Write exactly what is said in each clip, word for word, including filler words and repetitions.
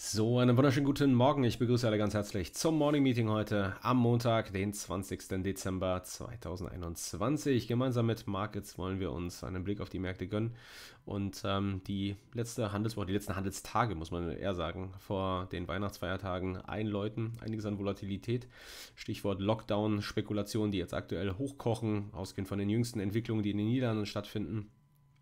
So, einen wunderschönen guten Morgen. Ich begrüße alle ganz herzlich zum Morning Meeting heute am Montag, den zwanzigsten Dezember zweitausendeinundzwanzig. Gemeinsam mit Markets wollen wir uns einen Blick auf die Märkte gönnen und ähm, die letzte Handelswoche, die letzten Handelstage, muss man eher sagen, vor den Weihnachtsfeiertagen einläuten. Einiges an Volatilität. Stichwort Lockdown, Spekulationen, die jetzt aktuell hochkochen, ausgehend von den jüngsten Entwicklungen, die in den Niederlanden stattfinden.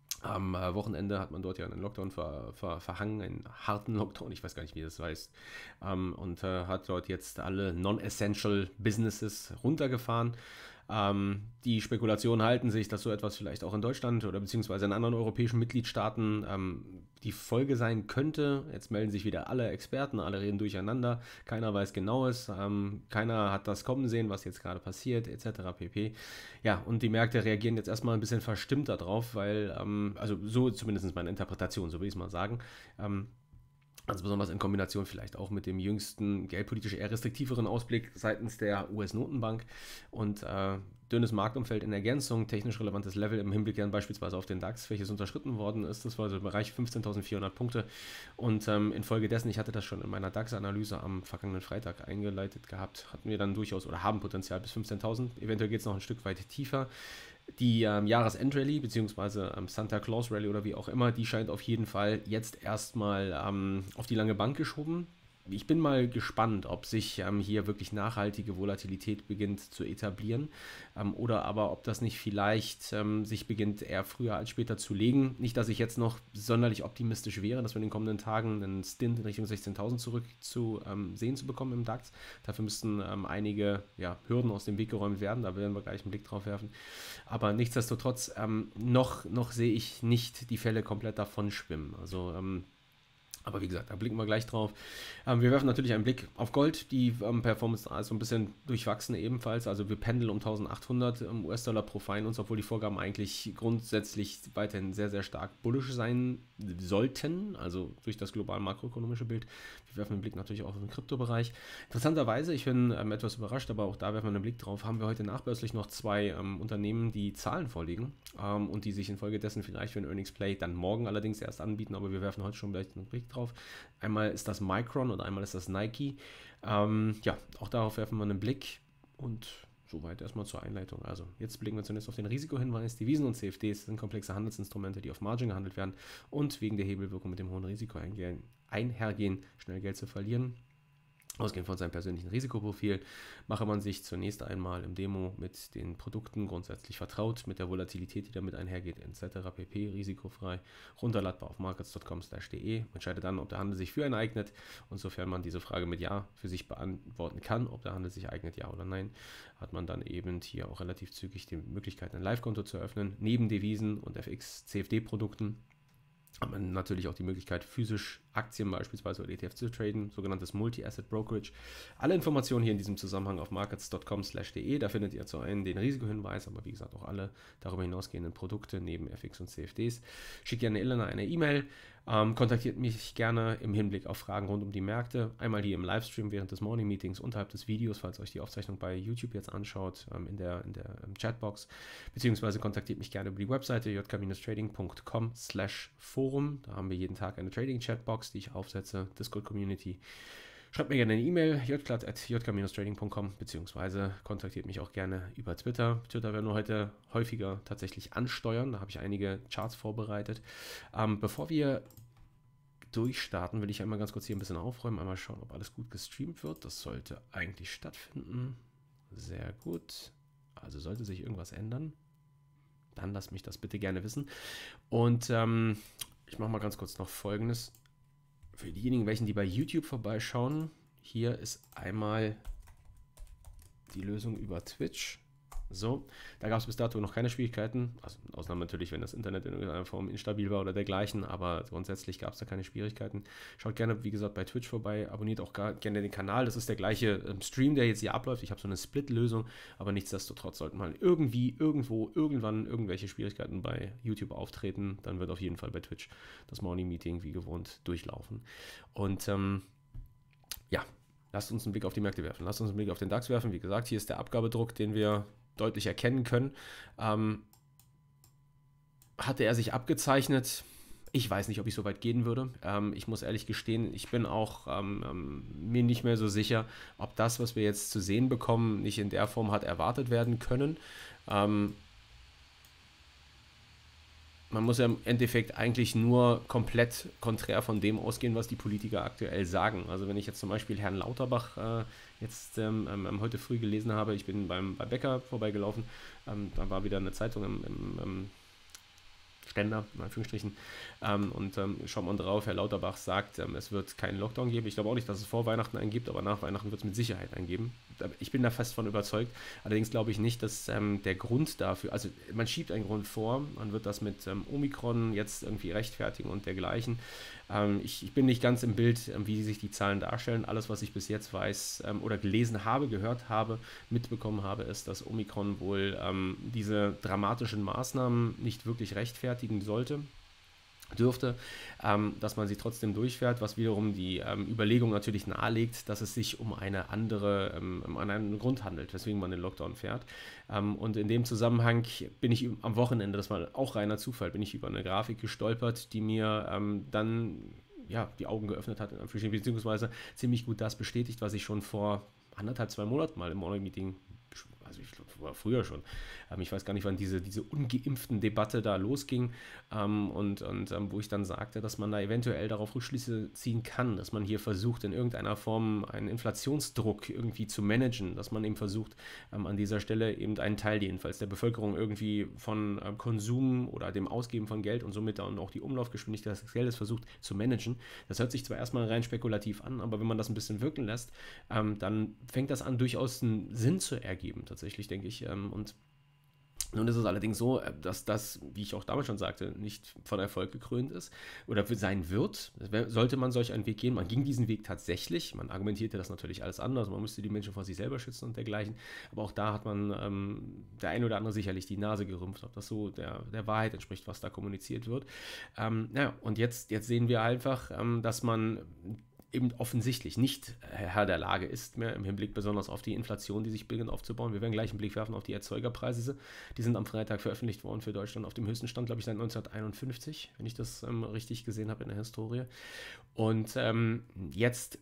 Am äh, Wochenende hat man dort ja einen Lockdown ver, ver, verhangen, einen harten Lockdown, ich weiß gar nicht, wie das heißt, ähm, und äh, hat dort jetzt alle Non-Essential Businesses runtergefahren. Ähm, die Spekulationen halten sich, dass so etwas vielleicht auch in Deutschland oder beziehungsweise in anderen europäischen Mitgliedstaaten ähm, die Folge sein könnte. Jetzt melden sich wieder alle Experten, alle reden durcheinander, keiner weiß Genaues, ähm, keiner hat das kommen sehen, was jetzt gerade passiert, et cetera pp. Ja, und die Märkte reagieren jetzt erstmal ein bisschen verstimmt darauf, weil, ähm, also so zumindest meine Interpretation, so will ich es mal sagen, ähm, also besonders in Kombination vielleicht auch mit dem jüngsten geldpolitisch eher restriktiveren Ausblick seitens der U S-Notenbank und äh, dünnes Marktumfeld in Ergänzung, technisch relevantes Level im Hinblick dann beispielsweise auf den DAX, welches unterschritten worden ist. Das war so im Bereich fünfzehntausendvierhundert Punkte und ähm, infolgedessen, ich hatte das schon in meiner DAX-Analyse am vergangenen Freitag eingeleitet gehabt, hatten wir dann durchaus oder haben Potenzial bis fünfzehntausend. Eventuell geht es noch ein Stück weit tiefer. Die ähm, Jahresend-Rallye bzw. Ähm, Santa Claus Rallye oder wie auch immer, die scheint auf jeden Fall jetzt erstmal ähm, auf die lange Bank geschoben. Ich bin mal gespannt, ob sich ähm, hier wirklich nachhaltige Volatilität beginnt zu etablieren ähm, oder aber ob das nicht vielleicht ähm, sich beginnt eher früher als später zu legen. Nicht, dass ich jetzt noch sonderlich optimistisch wäre, dass wir in den kommenden Tagen einen Stint in Richtung sechzehntausend zurück zu ähm, sehen zu bekommen im DAX. Dafür müssten ähm, einige ja, Hürden aus dem Weg geräumt werden, da werden wir gleich einen Blick drauf werfen. Aber nichtsdestotrotz, ähm, noch, noch sehe ich nicht die Fälle komplett davon schwimmen. Also ähm, Aber wie gesagt, da blicken wir gleich drauf. Ähm, wir werfen natürlich einen Blick auf Gold. Die ähm, Performance ist so ein bisschen durchwachsen ebenfalls. Also wir pendeln um eintausendachthundert ähm, U S-Dollar pro Fei uns, obwohl die Vorgaben eigentlich grundsätzlich weiterhin sehr, sehr stark bullisch sein sollten. Also durch das global makroökonomische Bild. Wir werfen einen Blick natürlich auch auf den Kryptobereich. Interessanterweise, ich bin ähm, etwas überrascht, aber auch da werfen wir einen Blick drauf, haben wir heute nachbörslich noch zwei ähm, Unternehmen, die Zahlen vorlegen ähm, und die sich infolgedessen vielleicht für ein Earnings Play dann morgen allerdings erst anbieten. Aber wir werfen heute schon vielleicht einen Blick drauf. Einmal ist das Micron und einmal ist das Nike. Ähm, ja, auch darauf werfen wir einen Blick und soweit erstmal zur Einleitung. Also jetzt blicken wir zunächst auf den Risikohinweis. Devisen und C F Ds sind komplexe Handelsinstrumente, die auf Margin gehandelt werden und wegen der Hebelwirkung mit dem hohen Risiko einhergehen, schnell Geld zu verlieren. Ausgehend von seinem persönlichen Risikoprofil mache man sich zunächst einmal im Demo mit den Produkten grundsätzlich vertraut, mit der Volatilität, die damit einhergeht, et cetera pp. Risikofrei, runterladbar auf markets punkt com slash de. Entscheidet dann, ob der Handel sich für einen eignet und sofern man diese Frage mit Ja für sich beantworten kann, ob der Handel sich eignet, ja oder nein, hat man dann eben hier auch relativ zügig die Möglichkeit, ein Live-Konto zu eröffnen. Neben Devisen und F X-C F D-Produkten hat man natürlich auch die Möglichkeit, physisch Aktien beispielsweise oder E T F zu traden, sogenanntes Multi-Asset Brokerage. Alle Informationen hier in diesem Zusammenhang auf markets punkt com slash de, da findet ihr zu einen den Risikohinweis, aber wie gesagt auch alle darüber hinausgehenden Produkte neben F X und C F Ds. Schickt gerne Elena eine E-Mail, ähm, kontaktiert mich gerne im Hinblick auf Fragen rund um die Märkte, einmal hier im Livestream während des Morning Meetings, unterhalb des Videos, falls ihr euch die Aufzeichnung bei YouTube jetzt anschaut, ähm, in der, in der ähm, Chatbox, beziehungsweise kontaktiert mich gerne über die Webseite j k trading punkt com slash forum, da haben wir jeden Tag eine Trading-Chatbox, die ich aufsetze, Discord-Community. Schreibt mir gerne eine E-Mail, jklatt at j k trading punkt com, beziehungsweise kontaktiert mich auch gerne über Twitter. Twitter werden wir heute häufiger tatsächlich ansteuern, da habe ich einige Charts vorbereitet. Ähm, bevor wir durchstarten, will ich einmal ganz kurz hier ein bisschen aufräumen, einmal schauen, ob alles gut gestreamt wird. Das sollte eigentlich stattfinden. Sehr gut. Also sollte sich irgendwas ändern, dann lasst mich das bitte gerne wissen. Und ähm, ich mache mal ganz kurz noch Folgendes. Für diejenigen, welchen die bei YouTube vorbeischauen, hier ist einmal die Lösung über Twitch. So, da gab es bis dato noch keine Schwierigkeiten, also Ausnahme natürlich, wenn das Internet in irgendeiner Form instabil war oder dergleichen, aber grundsätzlich gab es da keine Schwierigkeiten. Schaut gerne, wie gesagt, bei Twitch vorbei, abonniert auch gerne den Kanal, das ist der gleiche ähm, Stream, der jetzt hier abläuft. Ich habe so eine Split-Lösung, aber nichtsdestotrotz sollten mal irgendwie, irgendwo, irgendwann irgendwelche Schwierigkeiten bei YouTube auftreten, dann wird auf jeden Fall bei Twitch das Morning Meeting wie gewohnt durchlaufen. Und ähm, ja, lasst uns einen Blick auf die Märkte werfen, lasst uns einen Blick auf den DAX werfen. Wie gesagt, hier ist der Abgabedruck, den wir deutlich erkennen können. Ähm, hatte er sich abgezeichnet, Ich weiß nicht, ob ich so weit gehen würde. Ähm, ich muss ehrlich gestehen, ich bin auch ähm, ähm, mir nicht mehr so sicher, ob das, was wir jetzt zu sehen bekommen, nicht in der Form hat erwartet werden können. Ähm, Man muss ja im Endeffekt eigentlich nur komplett konträr von dem ausgehen, was die Politiker aktuell sagen. Also wenn ich jetzt zum Beispiel Herrn Lauterbach äh, jetzt ähm, ähm, heute früh gelesen habe, ich bin beim, beim Bäcker vorbeigelaufen, ähm, da war wieder eine Zeitung im, im, im Ständer, in Anführungsstrichen. Ähm, und ähm, schaut man drauf, Herr Lauterbach sagt, ähm, es wird keinen Lockdown geben. Ich glaube auch nicht, dass es vor Weihnachten einen gibt, aber nach Weihnachten wird es mit Sicherheit einen geben. Ich bin da fest von überzeugt. Allerdings glaube ich nicht, dass ähm, der Grund dafür, also man schiebt einen Grund vor, man wird das mit ähm, Omikron jetzt irgendwie rechtfertigen und dergleichen. Ähm, ich, ich bin nicht ganz im Bild, ähm, wie sich die Zahlen darstellen. Alles, was ich bis jetzt weiß ähm, oder gelesen habe, gehört habe, mitbekommen habe, ist, dass Omikron wohl ähm, diese dramatischen Maßnahmen nicht wirklich rechtfertigen sollte, dürfte, ähm, dass man sie trotzdem durchfährt, was wiederum die ähm, Überlegung natürlich nahelegt, dass es sich um eine andere, ähm, um einen Grund handelt, weswegen man den Lockdown fährt. Ähm, und in dem Zusammenhang bin ich am Wochenende, das war auch reiner Zufall, bin ich über eine Grafik gestolpert, die mir ähm, dann ja, die Augen geöffnet hat, beziehungsweise ziemlich gut das bestätigt, was ich schon vor anderthalb, zwei Monaten mal im Morning-Meeting, also ich glaube, war früher schon. Ähm, ich weiß gar nicht, wann diese, diese ungeimpften Debatte da losging ähm, und, und ähm, wo ich dann sagte, dass man da eventuell darauf Rückschlüsse ziehen kann, dass man hier versucht, in irgendeiner Form einen Inflationsdruck irgendwie zu managen, dass man eben versucht, ähm, an dieser Stelle eben einen Teil jedenfalls der Bevölkerung irgendwie von ähm, Konsum oder dem Ausgeben von Geld und somit dann auch die Umlaufgeschwindigkeit des Geldes versucht zu managen. Das hört sich zwar erstmal rein spekulativ an, aber wenn man das ein bisschen wirken lässt, ähm, dann fängt das an, durchaus einen Sinn zu ergeben, tatsächlich, denke ich. Ähm, und nun ist es allerdings so, dass das, wie ich auch damals schon sagte, nicht von Erfolg gekrönt ist oder sein wird. Sollte man solch einen Weg gehen, man ging diesen Weg tatsächlich, man argumentierte das natürlich alles anders, man müsste die Menschen vor sich selber schützen und dergleichen, aber auch da hat man ähm, der ein oder andere sicherlich die Nase gerümpft, ob das so der, der Wahrheit entspricht, was da kommuniziert wird. Ähm, ja, und jetzt, jetzt sehen wir einfach, ähm, dass man eben offensichtlich nicht Herr der Lage ist mehr im Hinblick besonders auf die Inflation, die sich beginnt aufzubauen. Wir werden gleich einen Blick werfen auf die Erzeugerpreise. Die sind am Freitag veröffentlicht worden für Deutschland auf dem höchsten Stand, glaube ich, seit neunzehnhunderteinundfünfzig, wenn ich das ähm, richtig gesehen habe in der Historie. Und ähm, jetzt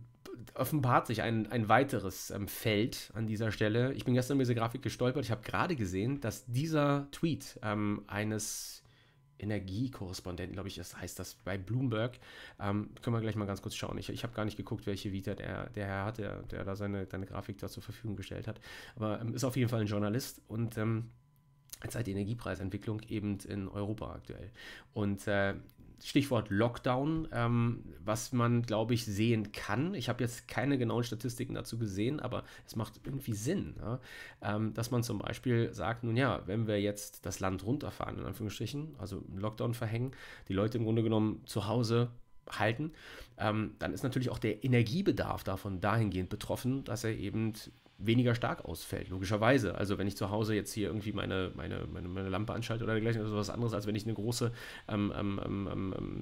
offenbart sich ein, ein weiteres ähm, Feld an dieser Stelle. Ich bin gestern über diese Grafik gestolpert. Ich habe gerade gesehen, dass dieser Tweet ähm, eines Energiekorrespondenten, glaube ich, das heißt das bei Bloomberg. Ähm, können wir gleich mal ganz kurz schauen. Ich, ich habe gar nicht geguckt, welche Vita der, der Herr hat, der, der da seine, seine Grafik da zur Verfügung gestellt hat. Aber ähm, ist auf jeden Fall ein Journalist und ähm, zeigt die Energiepreisentwicklung eben in Europa aktuell. Und äh, Stichwort Lockdown, ähm, was man, glaube ich, sehen kann. Ich habe jetzt keine genauen Statistiken dazu gesehen, aber es macht irgendwie Sinn, ja? ähm, dass man zum Beispiel sagt, nun ja, wenn wir jetzt das Land runterfahren, in Anführungsstrichen, also einen Lockdown verhängen, die Leute im Grunde genommen zu Hause halten, ähm, dann ist natürlich auch der Energiebedarf davon dahingehend betroffen, dass er eben weniger stark ausfällt, logischerweise. Also wenn ich zu Hause jetzt hier irgendwie meine, meine, meine, meine Lampe anschalte oder dergleichen, ist das was anderes, als wenn ich eine große ähm, ähm, ähm, ähm,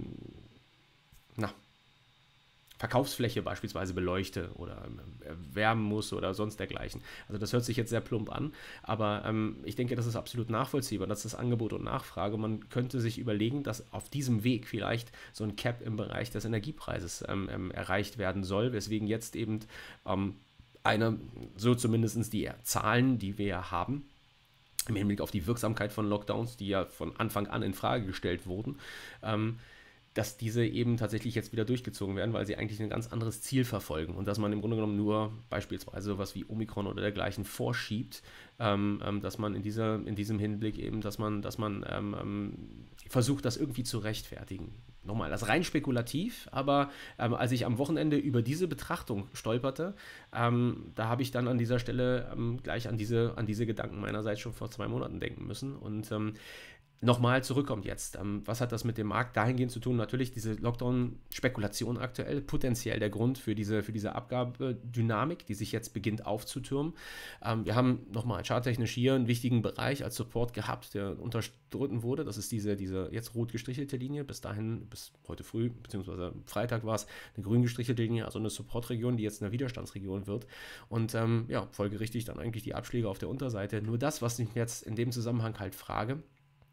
na, Verkaufsfläche beispielsweise beleuchte oder wärmen muss oder sonst dergleichen. Also das hört sich jetzt sehr plump an, aber ähm, ich denke, das ist absolut nachvollziehbar. Das ist Angebot und Nachfrage. Man könnte sich überlegen, dass auf diesem Weg vielleicht so ein Cap im Bereich des Energiepreises ähm, ähm, erreicht werden soll, weswegen jetzt eben ähm, eine, so zumindest die Zahlen, die wir ja haben, im Hinblick auf die Wirksamkeit von Lockdowns, die ja von Anfang an in Frage gestellt wurden, ähm, dass diese eben tatsächlich jetzt wieder durchgezogen werden, weil sie eigentlich ein ganz anderes Ziel verfolgen und dass man im Grunde genommen nur beispielsweise sowas wie Omikron oder dergleichen vorschiebt, ähm, ähm, dass man in, dieser, in diesem Hinblick eben, dass man, dass man ähm, versucht, das irgendwie zu rechtfertigen. Nochmal, das ist rein spekulativ, aber ähm, als ich am Wochenende über diese Betrachtung stolperte, ähm, da habe ich dann an dieser Stelle ähm, gleich an diese, an diese Gedanken meinerseits schon vor zwei Monaten denken müssen und ähm, nochmal zurückkommt jetzt. Ähm, was hat das mit dem Markt dahingehend zu tun? Natürlich diese Lockdown-Spekulation aktuell, potenziell der Grund für diese, für diese Abgabedynamik, die sich jetzt beginnt aufzutürmen. Ähm, wir haben nochmal charttechnisch hier einen wichtigen Bereich als Support gehabt, der unterstritten wurde. Das ist diese, diese jetzt rot gestrichelte Linie. Bis dahin, bis heute früh, beziehungsweise Freitag war es eine grün gestrichelte Linie, also eine Supportregion, die jetzt eine Widerstandsregion wird. Und ähm, ja, folgerichtig dann eigentlich die Abschläge auf der Unterseite. Nur das, was ich jetzt in dem Zusammenhang halt frage,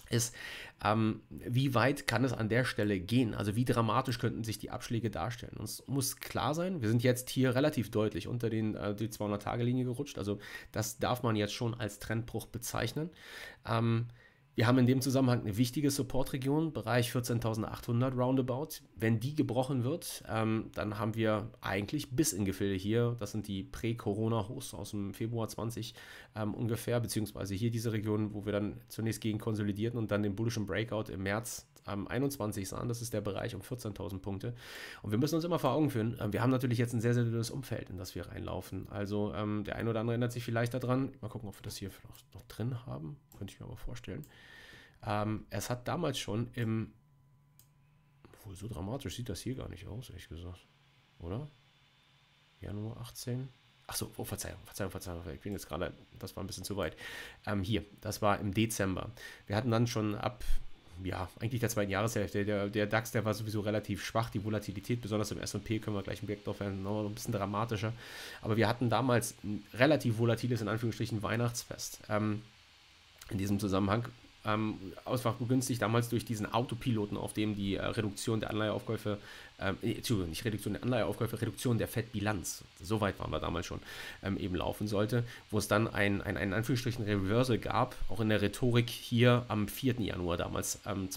ist, ähm, wie weit kann es an der Stelle gehen? Also wie dramatisch könnten sich die Abschläge darstellen? Uns muss klar sein, wir sind jetzt hier relativ deutlich unter den, äh, die zweihundert-Tage-Linie gerutscht. Also das darf man jetzt schon als Trendbruch bezeichnen. Ähm, Wir haben in dem Zusammenhang eine wichtige Supportregion, Bereich vierzehntausendachthundert roundabout. Wenn die gebrochen wird, ähm, dann haben wir eigentlich bis in Gefilde hier, das sind die Prä-Corona-Hochs aus dem Februar zwanzig ähm, ungefähr, beziehungsweise hier diese Region, wo wir dann zunächst gegen konsolidierten und dann den bullischen Breakout im März ähm, einundzwanzig sahen. Das ist der Bereich um vierzehntausend Punkte. Und wir müssen uns immer vor Augen führen, äh, wir haben natürlich jetzt ein sehr, sehr dünnes Umfeld, in das wir reinlaufen. Also ähm, der eine oder andere erinnert sich vielleicht daran. Mal gucken, ob wir das hier vielleicht noch drin haben. Könnte ich mir aber vorstellen. Ähm, es hat damals schon im, obwohl so dramatisch sieht das hier gar nicht aus, ehrlich gesagt, oder? Januar achtzehn. Achso, oh, Verzeihung, Verzeihung, Verzeihung, ich bin jetzt gerade, das war ein bisschen zu weit. Ähm, hier, das war im Dezember. Wir hatten dann schon ab, ja, eigentlich der zweiten Jahreshälfte, der, der DAX, der war sowieso relativ schwach, die Volatilität, besonders im S und P, können wir gleich einen Blick drauf werden, noch ein bisschen dramatischer. Aber wir hatten damals ein relativ volatiles, in Anführungsstrichen, Weihnachtsfest. Ähm, in diesem Zusammenhang. Ähm, ausfach begünstigt damals durch diesen Autopiloten, auf dem die äh, Reduktion der Anleiheaufkäufe, ähm, Entschuldigung, nicht Reduktion der Anleiheaufkäufe, Reduktion der Fettbilanz, so weit waren wir damals schon, ähm, eben laufen sollte, wo es dann ein, ein, ein Anführungsstrichen Reversal gab, auch in der Rhetorik hier am vierten Januar damals, ähm,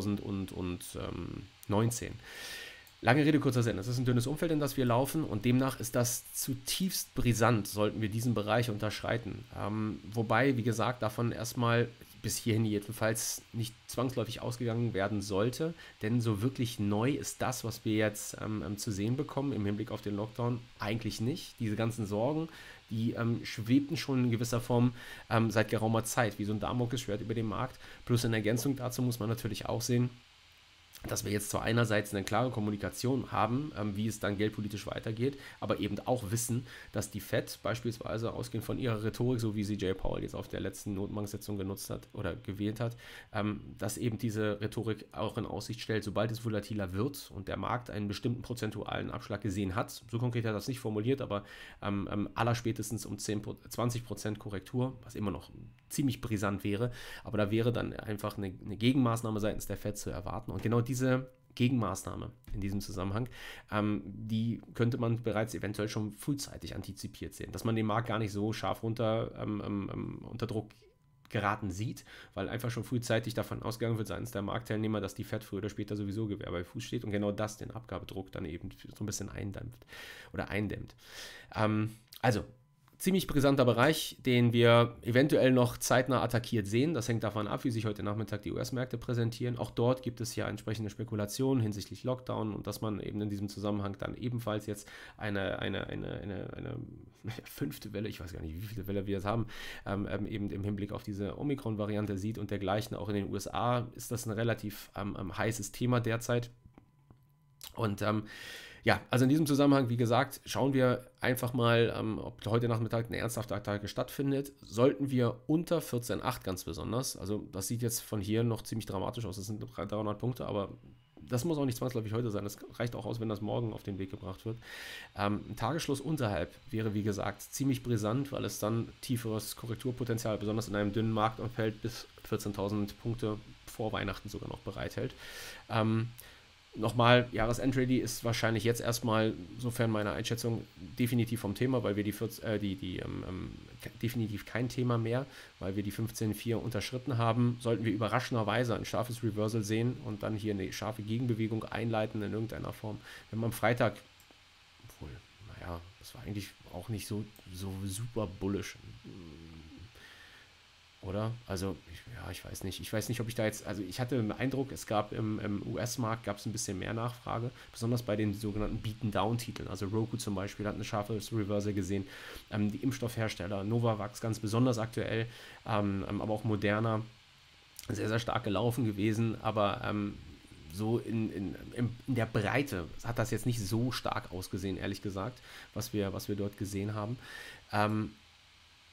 zweitausendneunzehn. Lange Rede, kurzer Sinn. Es ist ein dünnes Umfeld, in das wir laufen und demnach ist das zutiefst brisant, sollten wir diesen Bereich unterschreiten. Ähm, wobei, wie gesagt, davon erstmal bis hierhin jedenfalls nicht zwangsläufig ausgegangen werden sollte, denn so wirklich neu ist das, was wir jetzt ähm, zu sehen bekommen im Hinblick auf den Lockdown, eigentlich nicht. Diese ganzen Sorgen, die ähm, schwebten schon in gewisser Form ähm, seit geraumer Zeit, wie so ein Damoklesschwert über dem Markt. Plus in Ergänzung dazu muss man natürlich auch sehen, dass wir jetzt zwar einerseits eine klare Kommunikation haben, ähm, wie es dann geldpolitisch weitergeht, aber eben auch wissen, dass die Fed beispielsweise ausgehend von ihrer Rhetorik, so wie sie Jay Powell jetzt auf der letzten Notenbanksitzung genutzt hat oder gewählt hat, ähm, dass eben diese Rhetorik auch in Aussicht stellt, sobald es volatiler wird und der Markt einen bestimmten prozentualen Abschlag gesehen hat, so konkret hat er das nicht formuliert, aber ähm, ähm, allerspätestens um zehn, zwanzig Prozent Korrektur, was immer noch ziemlich brisant wäre, aber da wäre dann einfach eine, eine Gegenmaßnahme seitens der Fed zu erwarten und genau diese Gegenmaßnahme in diesem Zusammenhang, ähm, die könnte man bereits eventuell schon frühzeitig antizipiert sehen, dass man den Markt gar nicht so scharf runter ähm, ähm, unter Druck geraten sieht, weil einfach schon frühzeitig davon ausgegangen wird seitens der Marktteilnehmer, dass die Fed früher oder später sowieso Gewehr bei Fuß steht und genau das den Abgabedruck dann eben so ein bisschen eindämpft oder eindämmt. Ähm, also ziemlich brisanter Bereich, den wir eventuell noch zeitnah attackiert sehen. Das hängt davon ab, wie sich heute Nachmittag die U S-Märkte präsentieren. Auch dort gibt es ja entsprechende Spekulationen hinsichtlich Lockdown und dass man eben in diesem Zusammenhang dann ebenfalls jetzt eine, eine, eine, eine, eine fünfte Welle, ich weiß gar nicht, wie viele Welle wir jetzt haben, ähm, eben im Hinblick auf diese Omikron-Variante sieht und dergleichen. Auch in den U S A ist das ein relativ ähm, heißes Thema derzeit. Und ähm, ja, also in diesem Zusammenhang, wie gesagt, schauen wir einfach mal, ähm, ob heute Nachmittag eine ernsthafte Attacke stattfindet. Sollten wir unter vierzehn Komma acht ganz besonders, also das sieht jetzt von hier noch ziemlich dramatisch aus, das sind dreihundert Punkte, aber das muss auch nicht zwangsläufig heute sein, das reicht auch aus, wenn das morgen auf den Weg gebracht wird. Ähm, ein Tagesschluss unterhalb wäre, wie gesagt, ziemlich brisant, weil es dann tieferes Korrekturpotenzial, besonders in einem dünnen Marktumfeld, bis vierzehntausend Punkte vor Weihnachten sogar noch bereithält. Ähm, Nochmal, Jahresendrally ist wahrscheinlich jetzt erstmal, sofern meine Einschätzung, definitiv vom Thema, weil wir die, vierzehn, äh, die, die ähm, definitiv kein Thema mehr, weil wir die fünfzehn Komma vier unterschritten haben. Sollten wir überraschenderweise ein scharfes Reversal sehen und dann hier eine scharfe Gegenbewegung einleiten in irgendeiner Form. Wenn man am Freitag, obwohl, naja, das war eigentlich auch nicht so, so super bullish. Oder? Also, ich, ja, ich weiß nicht. Ich weiß nicht, ob ich da jetzt, also ich hatte den Eindruck, es gab im, im U S-Markt gab es ein bisschen mehr Nachfrage, besonders bei den sogenannten Beaten-Down-Titeln. Also Roku zum Beispiel hat eine scharfe Reversal gesehen. Ähm, die Impfstoffhersteller, Novavax ganz besonders aktuell, ähm, aber auch Moderna, sehr, sehr stark gelaufen gewesen, aber ähm, so in, in, in der Breite hat das jetzt nicht so stark ausgesehen, ehrlich gesagt, was wir, was wir dort gesehen haben. Ähm,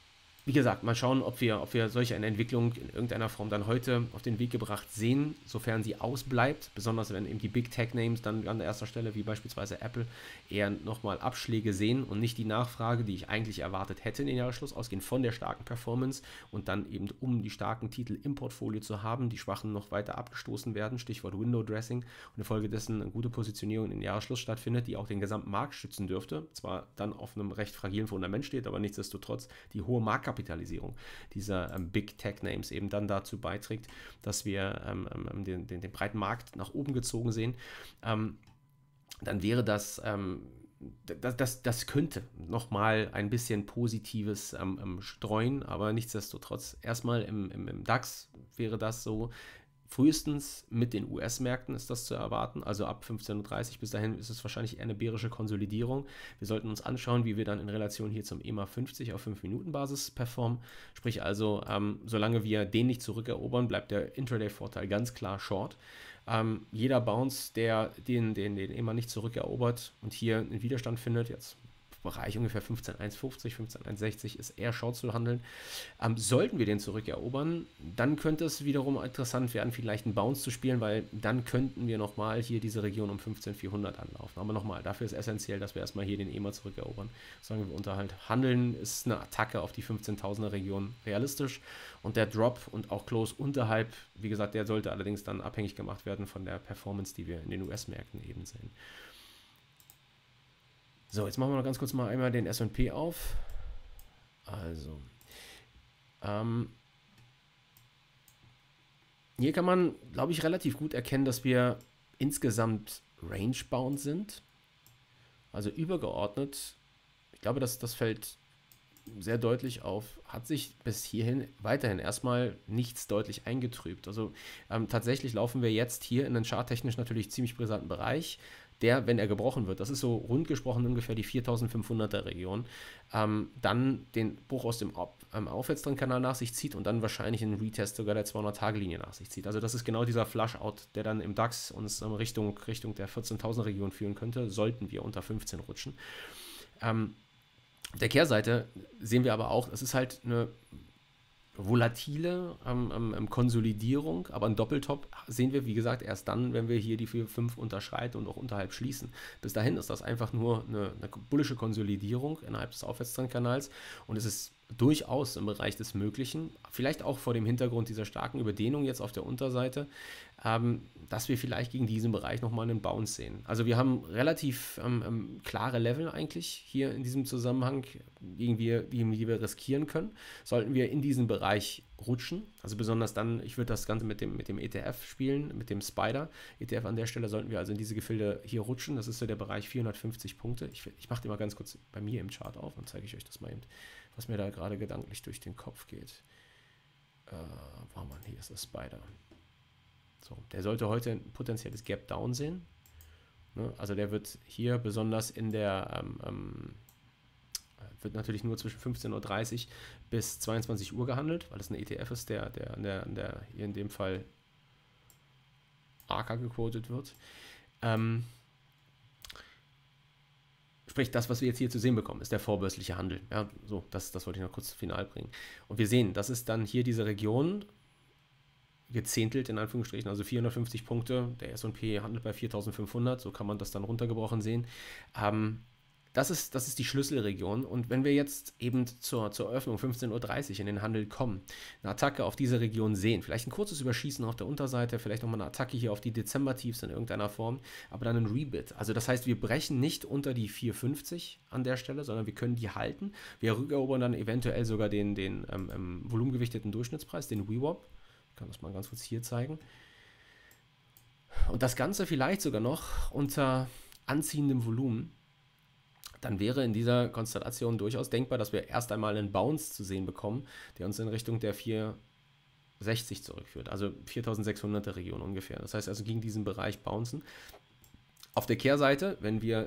wie gesagt, mal schauen, ob wir, ob wir solch eine Entwicklung in irgendeiner Form dann heute auf den Weg gebracht sehen, sofern sie ausbleibt, besonders wenn eben die Big Tech Names dann an erster Stelle, wie beispielsweise Apple, eher nochmal Abschläge sehen und nicht die Nachfrage, die ich eigentlich erwartet hätte in den Jahresschluss, ausgehend von der starken Performance und dann eben um die starken Titel im Portfolio zu haben, die schwachen noch weiter abgestoßen werden, Stichwort Window Dressing und infolgedessen eine gute Positionierung in den Jahresschluss stattfindet, die auch den gesamten Markt schützen dürfte, zwar dann auf einem recht fragilen Fundament steht, aber nichtsdestotrotz die hohe Marktkapitalisierung Kapitalisierung dieser ähm, Big Tech Names eben dann dazu beiträgt, dass wir ähm, ähm, den, den, den breiten Markt nach oben gezogen sehen, ähm, dann wäre das, ähm, das, das, das könnte nochmal ein bisschen Positives ähm, ähm, streuen, aber nichtsdestotrotz erstmal im, im, im DAX wäre das so. Frühestens mit den U S-Märkten ist das zu erwarten, also ab fünfzehn Uhr dreißig. Bis dahin ist es wahrscheinlich eher eine bärische Konsolidierung. Wir sollten uns anschauen, wie wir dann in Relation hier zum E M A fünfzig auf fünf Minuten Basis performen. Sprich also, ähm, solange wir den nicht zurückerobern, bleibt der Intraday-Vorteil ganz klar short. Ähm, jeder Bounce, der den, den, den E M A nicht zurückerobert und hier einen Widerstand findet, jetzt Bereich ungefähr fünfzehn Komma hundertfünfzig, fünfzehn Komma hundertsechzig ist eher Short zu handeln. Ähm, sollten wir den zurückerobern, dann könnte es wiederum interessant werden, vielleicht einen Bounce zu spielen, weil dann könnten wir nochmal hier diese Region um fünfzehn Komma vierhundert anlaufen. Aber nochmal, dafür ist essentiell, dass wir erstmal hier den E M A zurückerobern. Sagen wir Unterhalt. Handeln ist eine Attacke auf die fünfzehntausender Region realistisch und der Drop und auch Close unterhalb, wie gesagt, der sollte allerdings dann abhängig gemacht werden von der Performance, die wir in den U S-Märkten eben sehen. So, jetzt machen wir noch ganz kurz mal einmal den S und P auf. Also, ähm, hier kann man, glaube ich, relativ gut erkennen, dass wir insgesamt range-bound sind. Also übergeordnet, ich glaube, dass das fällt sehr deutlich auf, hat sich bis hierhin weiterhin erstmal nichts deutlich eingetrübt. Also ähm, tatsächlich laufen wir jetzt hier in einen charttechnisch natürlich ziemlich brisanten Bereich, der, wenn er gebrochen wird, das ist so rund gesprochen ungefähr die viertausendfünfhunderter Region, ähm, dann den Bruch aus dem Auf, ähm, Aufwärtstrendkanal nach sich zieht und dann wahrscheinlich einen Retest sogar der zweihundert-Tage-Linie nach sich zieht. Also das ist genau dieser Flush-Out, der dann im DAX uns ähm, Richtung, Richtung der vierzehntausender Region führen könnte, sollten wir unter fünfzehn rutschen. Ähm, auf der Kehrseite sehen wir aber auch, es ist halt eine volatile ähm, ähm, Konsolidierung, aber ein Doppeltop sehen wir, wie gesagt, erst dann, wenn wir hier die vier Komma fünf unterschreiten und auch unterhalb schließen. Bis dahin ist das einfach nur eine, eine bullische Konsolidierung innerhalb des Aufwärtstrendkanals und es ist durchaus im Bereich des Möglichen, vielleicht auch vor dem Hintergrund dieser starken Überdehnung jetzt auf der Unterseite, ähm, dass wir vielleicht gegen diesen Bereich nochmal einen Bounce sehen. Also wir haben relativ ähm, ähm, klare Level eigentlich hier in diesem Zusammenhang, gegen wir, gegen die wir riskieren können. Sollten wir in diesen Bereich rutschen, also besonders dann, ich würde das Ganze mit dem, mit dem E T F spielen, mit dem Spider E T F an der Stelle, sollten wir also in diese Gefilde hier rutschen. Das ist so der Bereich vierhundertfünfzig Punkte. Ich, ich mache den mal ganz kurz bei mir im Chart auf und zeige ich euch das mal eben, was mir da gerade gedanklich durch den Kopf geht. Äh, warum man hier ist das Spider. So, der sollte heute ein potenzielles Gap Down sehen. Ne? Also der wird hier besonders in der, ähm, ähm, wird natürlich nur zwischen fünfzehn Uhr dreißig bis zweiundzwanzig Uhr gehandelt, weil es ein E T F ist, der, der, der, der hier in dem Fall A R K A gequotet wird. Ähm, Sprich, das, was wir jetzt hier zu sehen bekommen, ist der vorbörsliche Handel. Ja, so, das, das wollte ich noch kurz final bringen. Und wir sehen, das ist dann hier diese Region, gezehntelt in Anführungsstrichen, also vierhundertfünfzig Punkte. Der S und P handelt bei viertausendfünfhundert, so kann man das dann runtergebrochen sehen. Ähm, das, ist, das ist die Schlüsselregion. Und wenn wir jetzt eben zur, zur Eröffnung fünfzehn Uhr dreißig in den Handel kommen, eine Attacke auf diese Region sehen, vielleicht ein kurzes Überschießen auf der Unterseite, vielleicht nochmal eine Attacke hier auf die Dezember-Tiefs in irgendeiner Form, aber dann ein Rebit. Also das heißt, wir brechen nicht unter die vier fünfzig an der Stelle, sondern wir können die halten. Wir rückerobern dann eventuell sogar den, den ähm, ähm, volumengewichteten Durchschnittspreis, den V WAP. Ich kann das mal ganz kurz hier zeigen. Und das Ganze vielleicht sogar noch unter anziehendem Volumen. Dann wäre in dieser Konstellation durchaus denkbar, dass wir erst einmal einen Bounce zu sehen bekommen, der uns in Richtung der vierhundertsechzig zurückführt, also viertausendsechshunderter Region ungefähr. Das heißt also gegen diesen Bereich bouncen. Auf der Kehrseite, wenn wir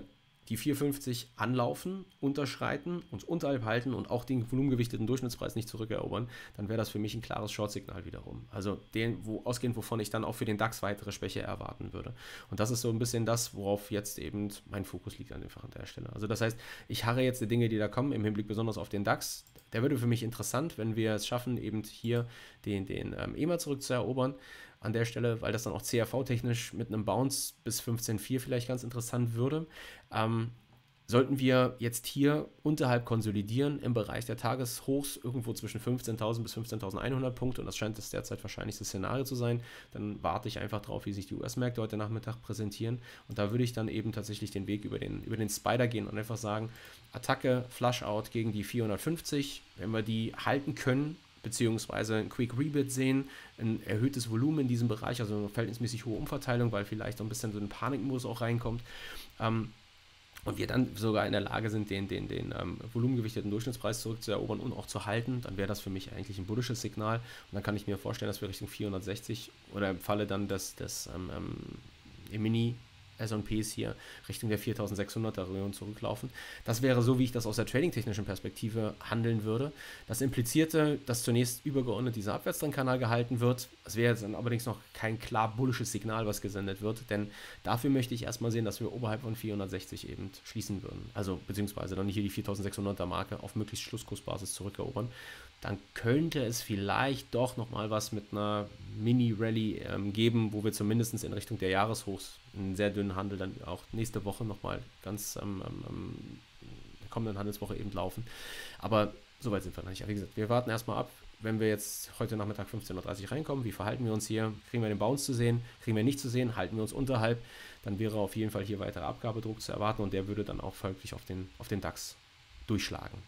die vier fünfzig anlaufen, unterschreiten, uns unterhalb halten und auch den volumengewichteten Durchschnittspreis nicht zurückerobern, dann wäre das für mich ein klares Short-Signal wiederum. Also den, wo, ausgehend wovon ich dann auch für den DAX weitere Schwäche erwarten würde. Und das ist so ein bisschen das, worauf jetzt eben mein Fokus liegt einfach an der Stelle. Also das heißt, ich harre jetzt die Dinge, die da kommen, im Hinblick besonders auf den DAX. Der würde für mich interessant, wenn wir es schaffen, eben hier den, den ähm, E M A zurückzuerobern an der Stelle, weil das dann auch C R V-technisch mit einem Bounce bis fünfzehn Komma vier vielleicht ganz interessant würde. Ähm, sollten wir jetzt hier unterhalb konsolidieren im Bereich der Tageshochs, irgendwo zwischen fünfzehntausend bis fünfzehntausendeinhundert Punkte, und das scheint das derzeit wahrscheinlichste Szenario zu sein, dann warte ich einfach drauf, wie sich die U S-Märkte heute Nachmittag präsentieren, und da würde ich dann eben tatsächlich den Weg über den, über den Spider gehen und einfach sagen, Attacke, Flushout gegen die vierhundertfünfzig, wenn wir die halten können, beziehungsweise ein Quick Rebid sehen, ein erhöhtes Volumen in diesem Bereich, also eine verhältnismäßig hohe Umverteilung, weil vielleicht so ein bisschen so ein Panikmodus auch reinkommt, ähm, und wir dann sogar in der Lage sind, den, den, den ähm, volumengewichteten Durchschnittspreis zurückzuerobern und auch zu halten, dann wäre das für mich eigentlich ein bullisches Signal. Und dann kann ich mir vorstellen, dass wir Richtung vierhundertsechzig oder im Falle dann des, des ähm, ähm, Mini S und Ps hier Richtung der viertausendsechshunderter Region zurücklaufen. Das wäre so, wie ich das aus der trading-technischen Perspektive handeln würde. Das implizierte, dass zunächst übergeordnet dieser Abwärtstrendkanal gehalten wird. Es wäre jetzt dann allerdings noch kein klar bullisches Signal, was gesendet wird, denn dafür möchte ich erstmal sehen, dass wir oberhalb von vierhundertsechzig eben schließen würden. Also beziehungsweise dann hier die viertausendsechshunderter Marke auf möglichst Schlusskursbasis zurückerobern. Dann könnte es vielleicht doch nochmal was mit einer Mini-Rallye ähm, geben, wo wir zumindest in Richtung der Jahreshochs einen sehr dünnen Handel dann auch nächste Woche nochmal ganz ähm, ähm, der kommenden Handelswoche eben laufen. Aber soweit sind wir noch nicht. Wie gesagt, wir warten erstmal ab, wenn wir jetzt heute Nachmittag fünfzehn Uhr dreißig reinkommen, wie verhalten wir uns hier? Kriegen wir den Bounce zu sehen? Kriegen wir nicht zu sehen? Halten wir uns unterhalb? Dann wäre auf jeden Fall hier weiterer Abgabedruck zu erwarten, und der würde dann auch folglich auf den, auf den DAX durchschlagen.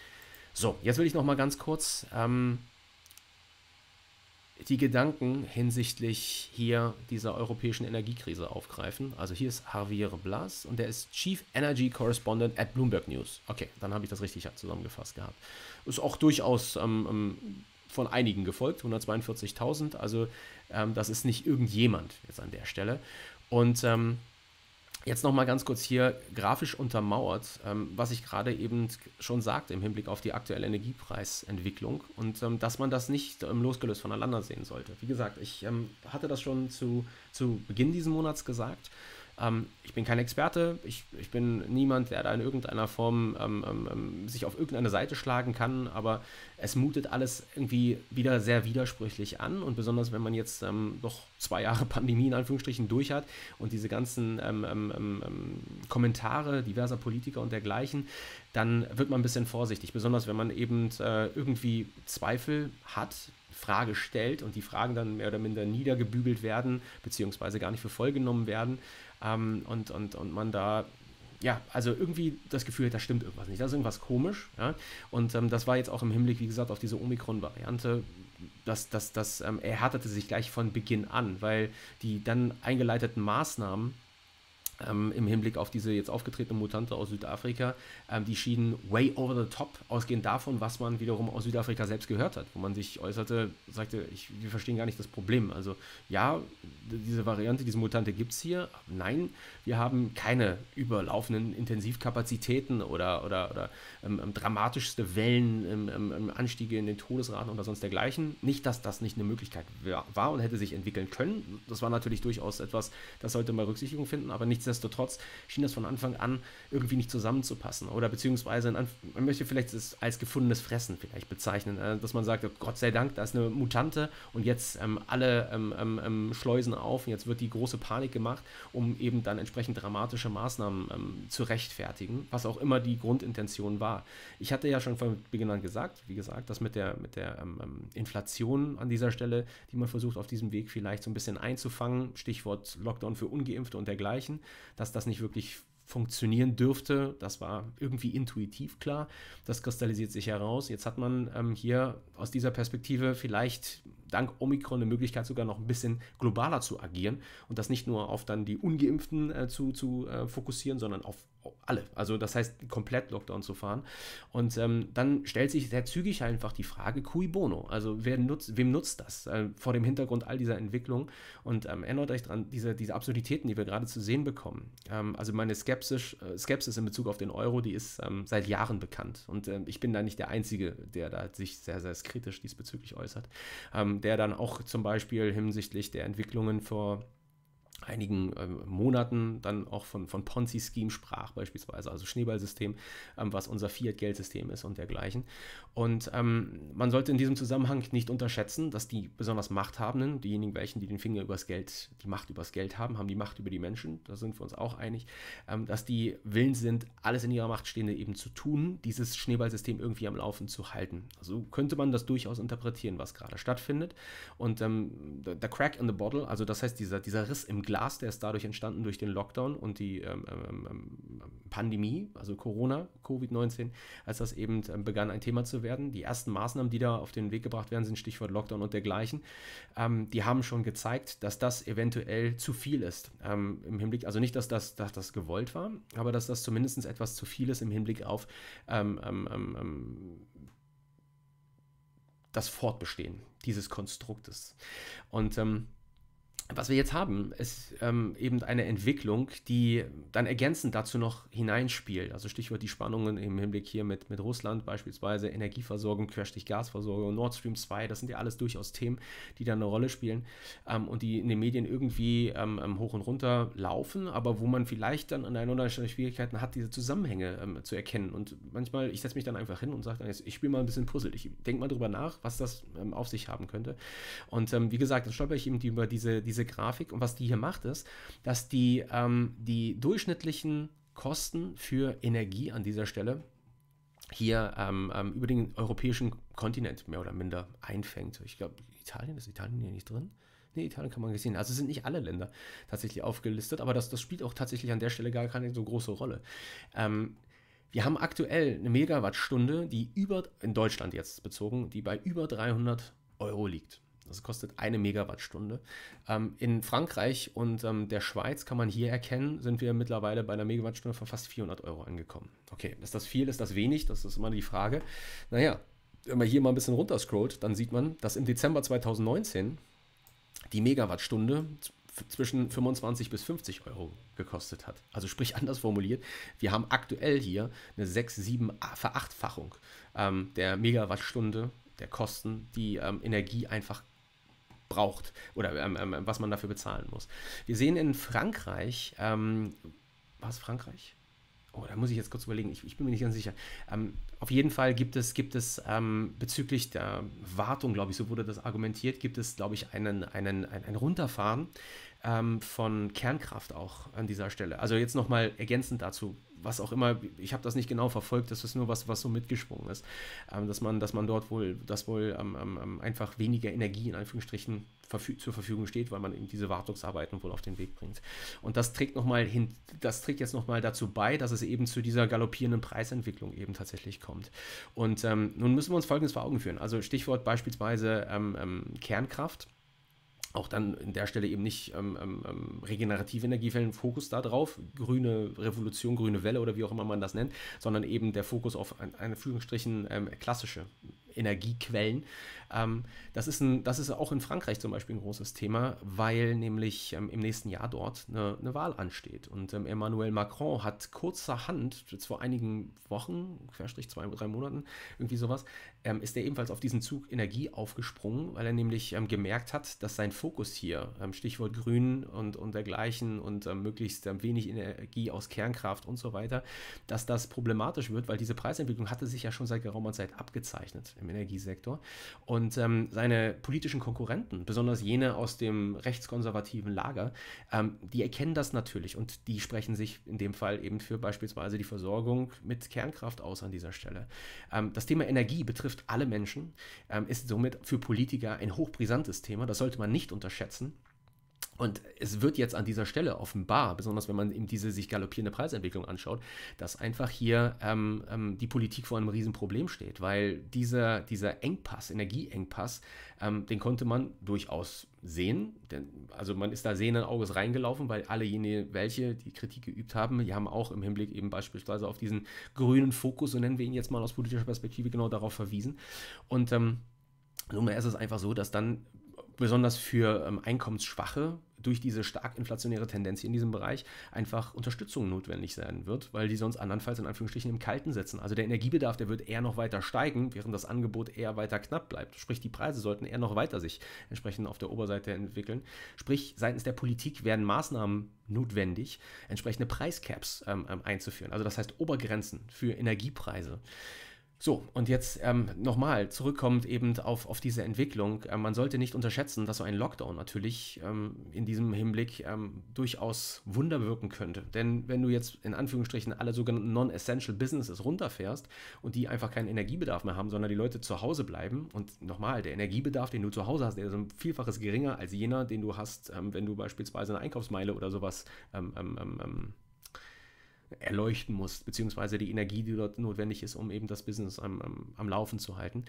So, jetzt will ich noch mal ganz kurz ähm, die Gedanken hinsichtlich hier dieser europäischen Energiekrise aufgreifen. Also hier ist Javier Blas und der ist Chief Energy Correspondent at Bloomberg News. Okay, dann habe ich das richtig zusammengefasst gehabt. Ist auch durchaus ähm, von einigen gefolgt, hundertzweiundvierzigtausend. Also ähm, das ist nicht irgendjemand jetzt an der Stelle. Und ähm, jetzt nochmal ganz kurz hier grafisch untermauert, ähm, was ich gerade eben schon sagte im Hinblick auf die aktuelle Energiepreisentwicklung, und ähm, dass man das nicht ähm, losgelöst voneinander sehen sollte. Wie gesagt, ich ähm, hatte das schon zu, zu Beginn dieses Monats gesagt. Ähm, ich bin kein Experte, ich, ich bin niemand, der da in irgendeiner Form ähm, ähm, sich auf irgendeine Seite schlagen kann, aber es mutet alles irgendwie wieder sehr widersprüchlich an, und besonders wenn man jetzt ähm, doch zwei Jahre Pandemie in Anführungsstrichen durch hat und diese ganzen ähm, ähm, ähm, Kommentare diverser Politiker und dergleichen, dann wird man ein bisschen vorsichtig, besonders wenn man eben äh, irgendwie Zweifel hat, Frage stellt und die Fragen dann mehr oder minder niedergebügelt werden, beziehungsweise gar nicht für voll genommen werden, ähm, und, und, und man da ja, also irgendwie das Gefühl hat, da stimmt irgendwas nicht, da ist irgendwas komisch. Ja? Und ähm, das war jetzt auch im Hinblick, wie gesagt, auf diese Omikron-Variante, das, das, das ähm, erhärtete sich gleich von Beginn an, weil die dann eingeleiteten Maßnahmen ähm, im Hinblick auf diese jetzt aufgetretene Mutante aus Südafrika, ähm, die schienen way over the top, ausgehend davon, was man wiederum aus Südafrika selbst gehört hat, wo man sich äußerte, sagte, ich, wir verstehen gar nicht das Problem. Also ja, diese Variante, diese Mutante gibt es hier. Nein, wir haben keine überlaufenden Intensivkapazitäten oder, oder, oder ähm, dramatischste Wellen, ähm, ähm, Anstiege in den Todesraten oder sonst dergleichen. Nicht, dass das nicht eine Möglichkeit war und hätte sich entwickeln können. Das war natürlich durchaus etwas, das sollte mal Berücksichtigung finden, aber nichtsdestotrotz schien das von Anfang an irgendwie nicht zusammenzupassen. Oder beziehungsweise, man möchte vielleicht es als gefundenes Fressen vielleicht bezeichnen, dass man sagt, Gott sei Dank, da ist eine Mutante und jetzt ähm, alle ähm, ähm, Schleusen auf und jetzt wird die große Panik gemacht, um eben dann entsprechend dramatische Maßnahmen ähm, zu rechtfertigen, was auch immer die Grundintention war. Ich hatte ja schon von Beginn an gesagt, wie gesagt, dass mit der, mit der ähm, Inflation an dieser Stelle, die man versucht auf diesem Weg vielleicht so ein bisschen einzufangen, Stichwort Lockdown für Ungeimpfte und dergleichen, dass das nicht wirklich funktionieren dürfte. Das war irgendwie intuitiv klar. Das kristallisiert sich heraus. Jetzt hat man ähm, hier aus dieser Perspektive vielleicht dank Omikron eine Möglichkeit, sogar noch ein bisschen globaler zu agieren und das nicht nur auf dann die Ungeimpften äh, zu, zu äh, fokussieren, sondern auf alle. Also das heißt, komplett Lockdown zu fahren. Und ähm, dann stellt sich sehr zügig einfach die Frage, cui bono? Also wer nutzt, wem nutzt das? Äh, vor dem Hintergrund all dieser Entwicklung. Und ähm, erinnert euch dran, diese, diese Absurditäten, die wir gerade zu sehen bekommen. Ähm, also meine Skepsis, äh, Skepsis in Bezug auf den Euro, die ist ähm, seit Jahren bekannt. Und ähm, ich bin da nicht der Einzige, der da sich sehr, sehr kritisch diesbezüglich äußert. Ähm, der dann auch zum Beispiel hinsichtlich der Entwicklungen vor einigen ähm, Monaten dann auch von, von Ponzi-Scheme sprach beispielsweise, also Schneeballsystem, ähm, was unser Fiat-Geldsystem ist und dergleichen. Und ähm, man sollte in diesem Zusammenhang nicht unterschätzen, dass die besonders Machthabenden, diejenigen welchen, die den Finger übers Geld, die Macht übers Geld haben, haben die Macht über die Menschen, da sind wir uns auch einig, ähm, dass die willens sind, alles in ihrer Macht Stehende eben zu tun, dieses Schneeballsystem irgendwie am Laufen zu halten. Also könnte man das durchaus interpretieren, was gerade stattfindet. Und ähm, der Crack in the Bottle, also das heißt dieser, dieser Riss im Glas, der ist dadurch entstanden durch den Lockdown und die ähm, ähm, Pandemie, also Corona, Covid neunzehn, als das eben ähm, begann, ein Thema zu werden. Die ersten Maßnahmen, die da auf den Weg gebracht werden, sind Stichwort Lockdown und dergleichen. Ähm, die haben schon gezeigt, dass das eventuell zu viel ist. Ähm, im Hinblick, also nicht, dass das, dass das gewollt war, aber dass das zumindest etwas zu viel ist im Hinblick auf ähm, ähm, ähm, das Fortbestehen dieses Konstruktes. Und ähm, was wir jetzt haben, ist ähm, eben eine Entwicklung, die dann ergänzend dazu noch hineinspielt. Also Stichwort die Spannungen im Hinblick hier mit, mit Russland beispielsweise, Energieversorgung, Querstrich Gasversorgung, Nord Stream zwei, das sind ja alles durchaus Themen, die da eine Rolle spielen ähm, und die in den Medien irgendwie ähm, hoch und runter laufen, aber wo man vielleicht dann an einer oder anderen Schwierigkeiten hat, diese Zusammenhänge ähm, zu erkennen. Und manchmal, ich setze mich dann einfach hin und sage dann jetzt, ich spiele mal ein bisschen Puzzle. Ich denke mal drüber nach, was das ähm, auf sich haben könnte. Und ähm, wie gesagt, dann stolper ich eben über diese, diese Grafik und was die hier macht ist, dass die, ähm, die durchschnittlichen Kosten für Energie an dieser Stelle hier ähm, ähm, über den europäischen Kontinent mehr oder minder einfängt. Ich glaube, Italien, ist Italien hier nicht drin? Nee, Italien kann man nicht sehen. Also es sind nicht alle Länder tatsächlich aufgelistet, aber das, das spielt auch tatsächlich an der Stelle gar keine so große Rolle. Ähm, wir haben aktuell eine Megawattstunde, die über, in Deutschland jetzt bezogen, die bei über dreihundert Euro liegt. Das kostet eine Megawattstunde. Ähm, in Frankreich und ähm, der Schweiz kann man hier erkennen, sind wir mittlerweile bei einer Megawattstunde von fast vierhundert Euro angekommen. Okay, ist das viel, ist das wenig? Das ist immer die Frage. Naja, wenn man hier mal ein bisschen runterscrollt, dann sieht man, dass im Dezember zweitausendneunzehn die Megawattstunde zwischen fünfundzwanzig bis fünfzig Euro gekostet hat. Also sprich anders formuliert, wir haben aktuell hier eine sechs, sieben Verachtfachung ähm, der Megawattstunde, der Kosten, die ähm, Energie einfach braucht oder ähm, ähm, was man dafür bezahlen muss. Wir sehen in Frankreich, ähm, war es Frankreich? Oh, da muss ich jetzt kurz überlegen, ich, ich bin mir nicht ganz sicher. Ähm, auf jeden Fall gibt es, gibt es ähm, bezüglich der Wartung, glaube ich, so wurde das argumentiert, gibt es, glaube ich, einen, einen, ein, ein Runterfahren ähm, von Kernkraft auch an dieser Stelle. Also jetzt nochmal ergänzend dazu, was auch immer, ich habe das nicht genau verfolgt, das ist nur was, was so mitgeschwungen ist, ähm, dass man, dass man dort wohl, dass wohl ähm, ähm, einfach weniger Energie in Anführungsstrichen verfü- zur Verfügung steht, weil man eben diese Wartungsarbeiten wohl auf den Weg bringt. Und das trägt noch mal hin, das trägt jetzt nochmal dazu bei, dass es eben zu dieser galoppierenden Preisentwicklung eben tatsächlich kommt. Und ähm, nun müssen wir uns Folgendes vor Augen führen. Also Stichwort beispielsweise ähm, ähm, Kernkraft. Auch dann an der Stelle eben nicht ähm, ähm, regenerative Energiequellen, Fokus da drauf, grüne Revolution, grüne Welle oder wie auch immer man das nennt, sondern eben der Fokus auf ein, eine Führungsstrichen ähm, klassische Energiequellen. Ähm, das, ist ein, das ist auch in Frankreich zum Beispiel ein großes Thema, weil nämlich ähm, im nächsten Jahr dort eine, eine Wahl ansteht. Und ähm, Emmanuel Macron hat kurzerhand, jetzt vor einigen Wochen, Querstrich zwei, drei Monaten, irgendwie sowas, ähm, ist er ebenfalls auf diesen Zug Energie aufgesprungen, weil er nämlich ähm, gemerkt hat, dass sein Fokus hier, ähm, Stichwort Grün und, und dergleichen und ähm, möglichst ähm, wenig Energie aus Kernkraft und so weiter, dass das problematisch wird, weil diese Preisentwicklung hatte sich ja schon seit geraumer Zeit abgezeichnet im Energiesektor. Und ähm, seine politischen Konkurrenten, besonders jene aus dem rechtskonservativen Lager, ähm, die erkennen das natürlich und die sprechen sich in dem Fall eben für beispielsweise die Versorgung mit Kernkraft aus an dieser Stelle. Ähm, das Thema Energie betrifft alle Menschen, ähm, ist somit für Politiker ein hochbrisantes Thema, das sollte man nicht unterschätzen. Und es wird jetzt an dieser Stelle offenbar, besonders wenn man eben diese sich galoppierende Preisentwicklung anschaut, dass einfach hier ähm, ähm, die Politik vor einem Riesenproblem steht, weil dieser, dieser Engpass, Energieengpass, ähm, den konnte man durchaus sehen. Denn, also man ist da sehenden Auges reingelaufen, weil alle jene, welche die Kritik geübt haben, die haben auch im Hinblick eben beispielsweise auf diesen grünen Fokus, so nennen wir ihn jetzt mal aus politischer Perspektive, genau darauf verwiesen. Und ähm, nun ist es einfach so, dass dann besonders für ähm, Einkommensschwache durch diese stark inflationäre Tendenz in diesem Bereich einfach Unterstützung notwendig sein wird, weil die sonst andernfalls in Anführungsstrichen im Kalten sitzen. Also der Energiebedarf, der wird eher noch weiter steigen, während das Angebot eher weiter knapp bleibt. Sprich, die Preise sollten eher noch weiter sich entsprechend auf der Oberseite entwickeln. Sprich, seitens der Politik werden Maßnahmen notwendig, entsprechende Preiscaps ähm, einzuführen. Also das heißt Obergrenzen für Energiepreise. So, und jetzt ähm, nochmal zurückkommend eben auf, auf diese Entwicklung. Ähm, man sollte nicht unterschätzen, dass so ein Lockdown natürlich ähm, in diesem Hinblick ähm, durchaus Wunder wirken könnte. Denn wenn du jetzt in Anführungsstrichen alle sogenannten Non-Essential Businesses runterfährst und die einfach keinen Energiebedarf mehr haben, sondern die Leute zu Hause bleiben und nochmal, der Energiebedarf, den du zu Hause hast, der ist ein Vielfaches geringer als jener, den du hast, ähm, wenn du beispielsweise eine Einkaufsmeile oder sowas ähm, ähm, ähm, erleuchten musst, beziehungsweise die Energie, die dort notwendig ist, um eben das Business am, am, am Laufen zu halten.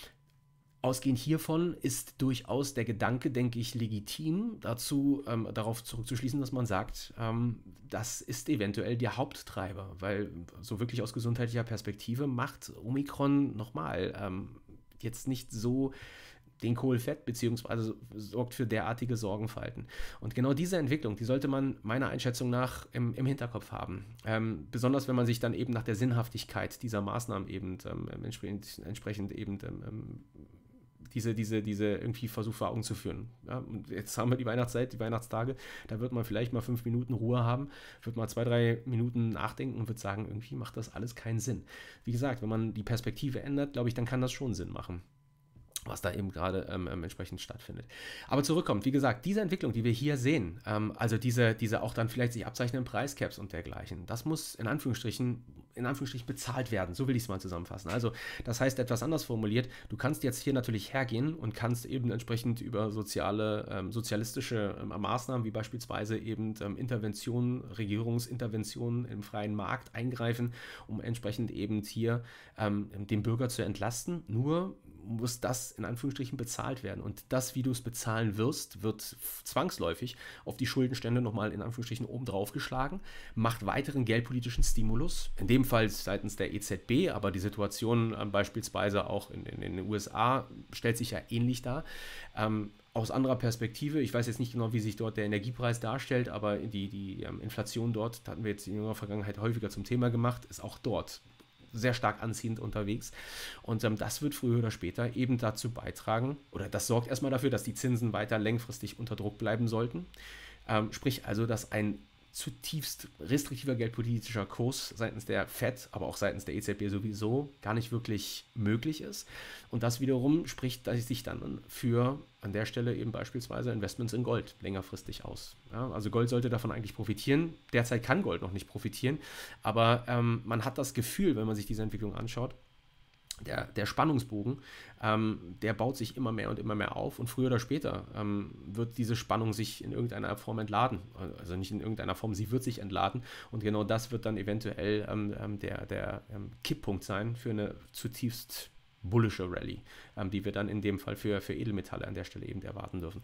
Ausgehend hiervon ist durchaus der Gedanke, denke ich, legitim, dazu ähm, darauf zurückzuschließen, dass man sagt, ähm, das ist eventuell der Haupttreiber, weil so wirklich aus gesundheitlicher Perspektive macht Omikron nochmal ähm, jetzt nicht so den Kohl fett, beziehungsweise sorgt für derartige Sorgenfalten. Und genau diese Entwicklung, die sollte man meiner Einschätzung nach im, im Hinterkopf haben. Ähm, besonders wenn man sich dann eben nach der Sinnhaftigkeit dieser Maßnahmen eben ähm, entsprechend, entsprechend eben ähm, diese, diese, diese irgendwie versucht vor Augen zu führen. Ja, und jetzt haben wir die Weihnachtszeit, die Weihnachtstage, da wird man vielleicht mal fünf Minuten Ruhe haben, wird mal zwei, drei Minuten nachdenken und wird sagen, irgendwie macht das alles keinen Sinn. Wie gesagt, wenn man die Perspektive ändert, glaube ich, dann kann das schon Sinn machen, was da eben gerade ähm, entsprechend stattfindet. Aber zurückkommt, wie gesagt, diese Entwicklung, die wir hier sehen, ähm, also diese, diese auch dann vielleicht sich abzeichnenden Preiscaps und dergleichen, das muss in Anführungsstrichen, in Anführungsstrichen bezahlt werden, so will ich es mal zusammenfassen. Also das heißt etwas anders formuliert, du kannst jetzt hier natürlich hergehen und kannst eben entsprechend über soziale, ähm, sozialistische ähm, Maßnahmen, wie beispielsweise eben ähm, Interventionen, Regierungsinterventionen im freien Markt eingreifen, um entsprechend eben hier ähm, den Bürger zu entlasten. Nur muss das in Anführungsstrichen bezahlt werden. Und das, wie du es bezahlen wirst, wird zwangsläufig auf die Schuldenstände nochmal in Anführungsstrichen oben drauf geschlagen, macht weiteren geldpolitischen Stimulus, in dem Fall seitens der E Z B, aber die Situation äh, beispielsweise auch in, in, in den U S A stellt sich ja ähnlich dar. Ähm, aus anderer Perspektive, ich weiß jetzt nicht genau, wie sich dort der Energiepreis darstellt, aber die, die ähm, Inflation dort, da hatten wir jetzt in jüngerer Vergangenheit häufiger zum Thema gemacht, ist auch dort sehr stark anziehend unterwegs. Und ähm, das wird früher oder später eben dazu beitragen, oder das sorgt erstmal dafür, dass die Zinsen weiter längfristig unter Druck bleiben sollten. Ähm, sprich also, dass ein zutiefst restriktiver geldpolitischer Kurs seitens der Fed, aber auch seitens der E Z B sowieso gar nicht wirklich möglich ist. Und das wiederum spricht sich dann für an der Stelle eben beispielsweise Investments in Gold längerfristig aus. Ja, also Gold sollte davon eigentlich profitieren. Derzeit kann Gold noch nicht profitieren, aber ähm, man hat das Gefühl, wenn man sich diese Entwicklung anschaut, Der, der Spannungsbogen, ähm, der baut sich immer mehr und immer mehr auf und früher oder später ähm, wird diese Spannung sich in irgendeiner Form entladen. Also nicht in irgendeiner Form, sie wird sich entladen und genau das wird dann eventuell ähm, der, der ähm, Kipppunkt sein für eine zutiefst bullische Rallye, ähm, die wir dann in dem Fall für, für Edelmetalle an der Stelle eben erwarten dürfen.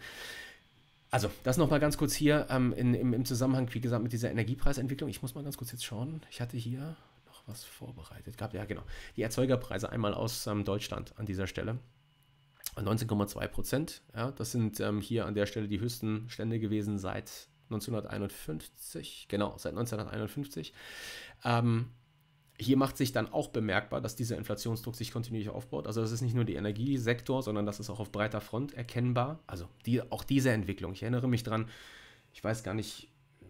Also, das nochmal ganz kurz hier ähm, in, im, im Zusammenhang, wie gesagt, mit dieser Energiepreisentwicklung. Ich muss mal ganz kurz jetzt schauen. Ich hatte hier was vorbereitet gehabt. Ja, genau. Die Erzeugerpreise einmal aus ähm, Deutschland an dieser Stelle. neunzehn Komma zwei Prozent. Ja, das sind ähm, hier an der Stelle die höchsten Stände gewesen seit neunzehnhunderteinundfünfzig. Genau, seit neunzehnhunderteinundfünfzig. Ähm, hier macht sich dann auch bemerkbar, dass dieser Inflationsdruck sich kontinuierlich aufbaut. Also das ist nicht nur der Energiesektor, sondern das ist auch auf breiter Front erkennbar. Also die, auch diese Entwicklung. Ich erinnere mich dran, ich weiß gar nicht,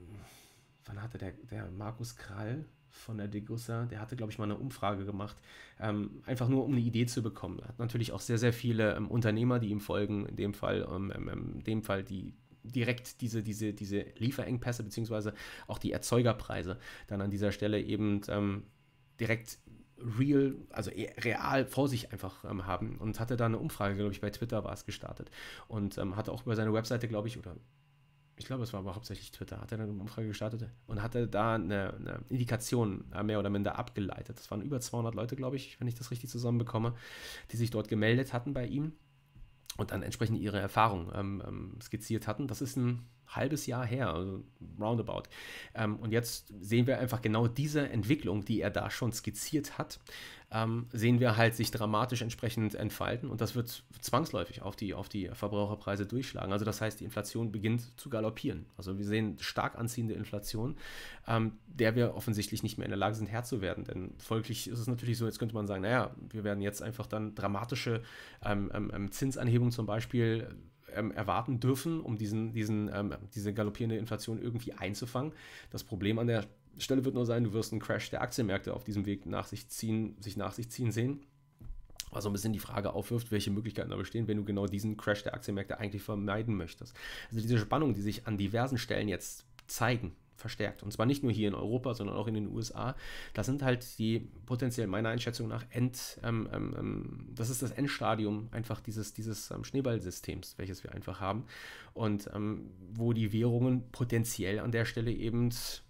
wann hatte der, der Markus Krall von der Degussa, der hatte, glaube ich, mal eine Umfrage gemacht, ähm, einfach nur, um eine Idee zu bekommen. Er hat natürlich auch sehr, sehr viele ähm, Unternehmer, die ihm folgen, in dem Fall, ähm, ähm, in dem Fall die direkt diese, diese, diese Lieferengpässe, beziehungsweise auch die Erzeugerpreise dann an dieser Stelle eben ähm, direkt real, also real vor sich einfach ähm, haben und hatte da eine Umfrage, glaube ich, bei Twitter war es gestartet und ähm, hatte auch über seine Webseite, glaube ich, oder ich glaube, es war aber hauptsächlich Twitter, hat er dann eine Umfrage gestartet und hatte da eine, eine Indikation äh, mehr oder minder abgeleitet. Das waren über zweihundert Leute, glaube ich, wenn ich das richtig zusammenbekomme, die sich dort gemeldet hatten bei ihm und dann entsprechend ihre Erfahrungen ähm, ähm, skizziert hatten. Das ist ein halbes Jahr her, also roundabout. Ähm, und jetzt sehen wir einfach genau diese Entwicklung, die er da schon skizziert hat, ähm, sehen wir halt sich dramatisch entsprechend entfalten und das wird zwangsläufig auf die, auf die Verbraucherpreise durchschlagen. Also das heißt, die Inflation beginnt zu galoppieren. Also wir sehen stark anziehende Inflation, ähm, der wir offensichtlich nicht mehr in der Lage sind, Herr zu werden. Denn folglich ist es natürlich so, jetzt könnte man sagen, naja, wir werden jetzt einfach dann dramatische ähm, ähm, Zinsanhebungen zum Beispiel ähm, erwarten dürfen, um diesen, diesen, ähm, diese galoppierende Inflation irgendwie einzufangen. Das Problem an der Stelle wird nur sein, du wirst einen Crash der Aktienmärkte auf diesem Weg nach sich ziehen, sich nach sich ziehen sehen. Was so ein bisschen die Frage aufwirft, welche Möglichkeiten da bestehen, wenn du genau diesen Crash der Aktienmärkte eigentlich vermeiden möchtest. Also diese Spannungen, die sich an diversen Stellen jetzt zeigen, verstärkt. Und zwar nicht nur hier in Europa, sondern auch in den U S A. Das sind halt die potenziell meiner Einschätzung nach End, ähm, ähm, das ist das Endstadium einfach dieses, dieses ähm, Schneeballsystems, welches wir einfach haben. Und ähm, wo die Währungen potenziell an der Stelle eben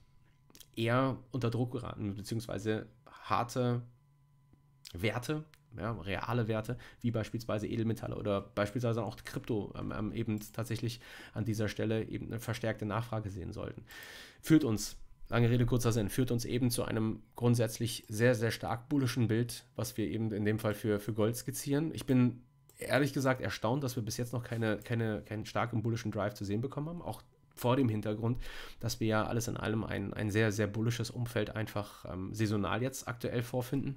eher unter Druck geraten, beziehungsweise harte Werte, ja, reale Werte, wie beispielsweise Edelmetalle oder beispielsweise auch Krypto ähm, eben tatsächlich an dieser Stelle eben eine verstärkte Nachfrage sehen sollten. Führt uns, lange Rede, kurzer Sinn, führt uns eben zu einem grundsätzlich sehr, sehr stark bullischen Bild, was wir eben in dem Fall für, für Gold skizzieren. Ich bin ehrlich gesagt erstaunt, dass wir bis jetzt noch keine, keine, keinen starken bullischen Drive zu sehen bekommen haben, auch vor dem Hintergrund, dass wir ja alles in allem ein, ein sehr, sehr bullisches Umfeld einfach ähm, saisonal jetzt aktuell vorfinden.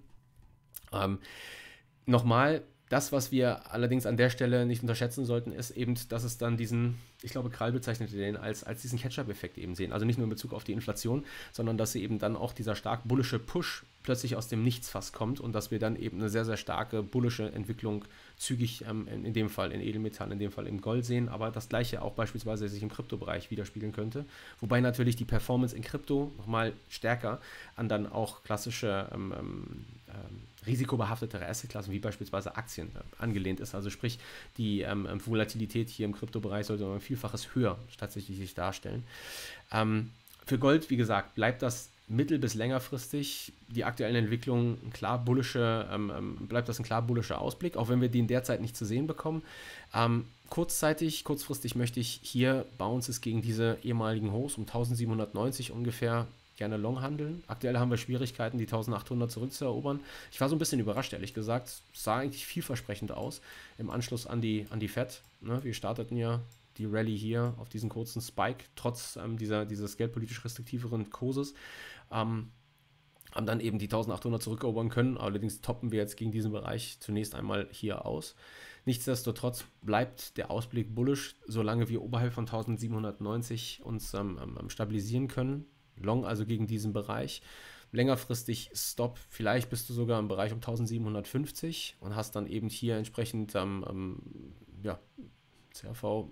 Ähm, nochmal, das, was wir allerdings an der Stelle nicht unterschätzen sollten, ist eben, dass es dann diesen, ich glaube, Krall bezeichnete den als, als diesen Catch-up-Effekt eben sehen. Also nicht nur in Bezug auf die Inflation, sondern dass sie eben dann auch dieser stark bullische Push plötzlich aus dem Nichts fast kommt und dass wir dann eben eine sehr, sehr starke bullische Entwicklung zügig ähm, in, in dem Fall in Edelmetall, in dem Fall im Gold sehen, aber das gleiche auch beispielsweise sich im Kryptobereich widerspiegeln könnte. Wobei natürlich die Performance in Krypto nochmal stärker an dann auch klassische ähm, ähm, risikobehaftetere Assetklassen wie beispielsweise Aktien äh, angelehnt ist. Also sprich, die ähm, Volatilität hier im Kryptobereich sollte um ein Vielfaches höher tatsächlich sich darstellen. Ähm, für Gold, wie gesagt, bleibt das mittel- bis längerfristig die aktuellen Entwicklungen ein klar bullische, ähm, bleibt das ein klar bullischer Ausblick, auch wenn wir den derzeit nicht zu sehen bekommen. Ähm, kurzzeitig, kurzfristig möchte ich hier Bounces gegen diese ehemaligen Hochs um eintausendsiebenhundertneunzig ungefähr gerne long handeln. Aktuell haben wir Schwierigkeiten, die eintausendachthundert zurückzuerobern. Ich war so ein bisschen überrascht, ehrlich gesagt. Es sah eigentlich vielversprechend aus im Anschluss an die, an die Fed. Ne? Wir starteten ja die Rallye hier auf diesen kurzen Spike, trotz ähm, dieser, dieses geldpolitisch restriktiveren Kurses. Ähm, haben dann eben die eintausendachthundert zurückerobern können. Allerdings toppen wir jetzt gegen diesen Bereich zunächst einmal hier aus. Nichtsdestotrotz bleibt der Ausblick bullish, solange wir oberhalb von eintausendsiebenhundertneunzig uns ähm, ähm, stabilisieren können. Long also gegen diesen Bereich. Längerfristig Stop, vielleicht bist du sogar im Bereich um eintausendsiebenhundertfünfzig und hast dann eben hier entsprechend ähm, ähm, ja, C R V,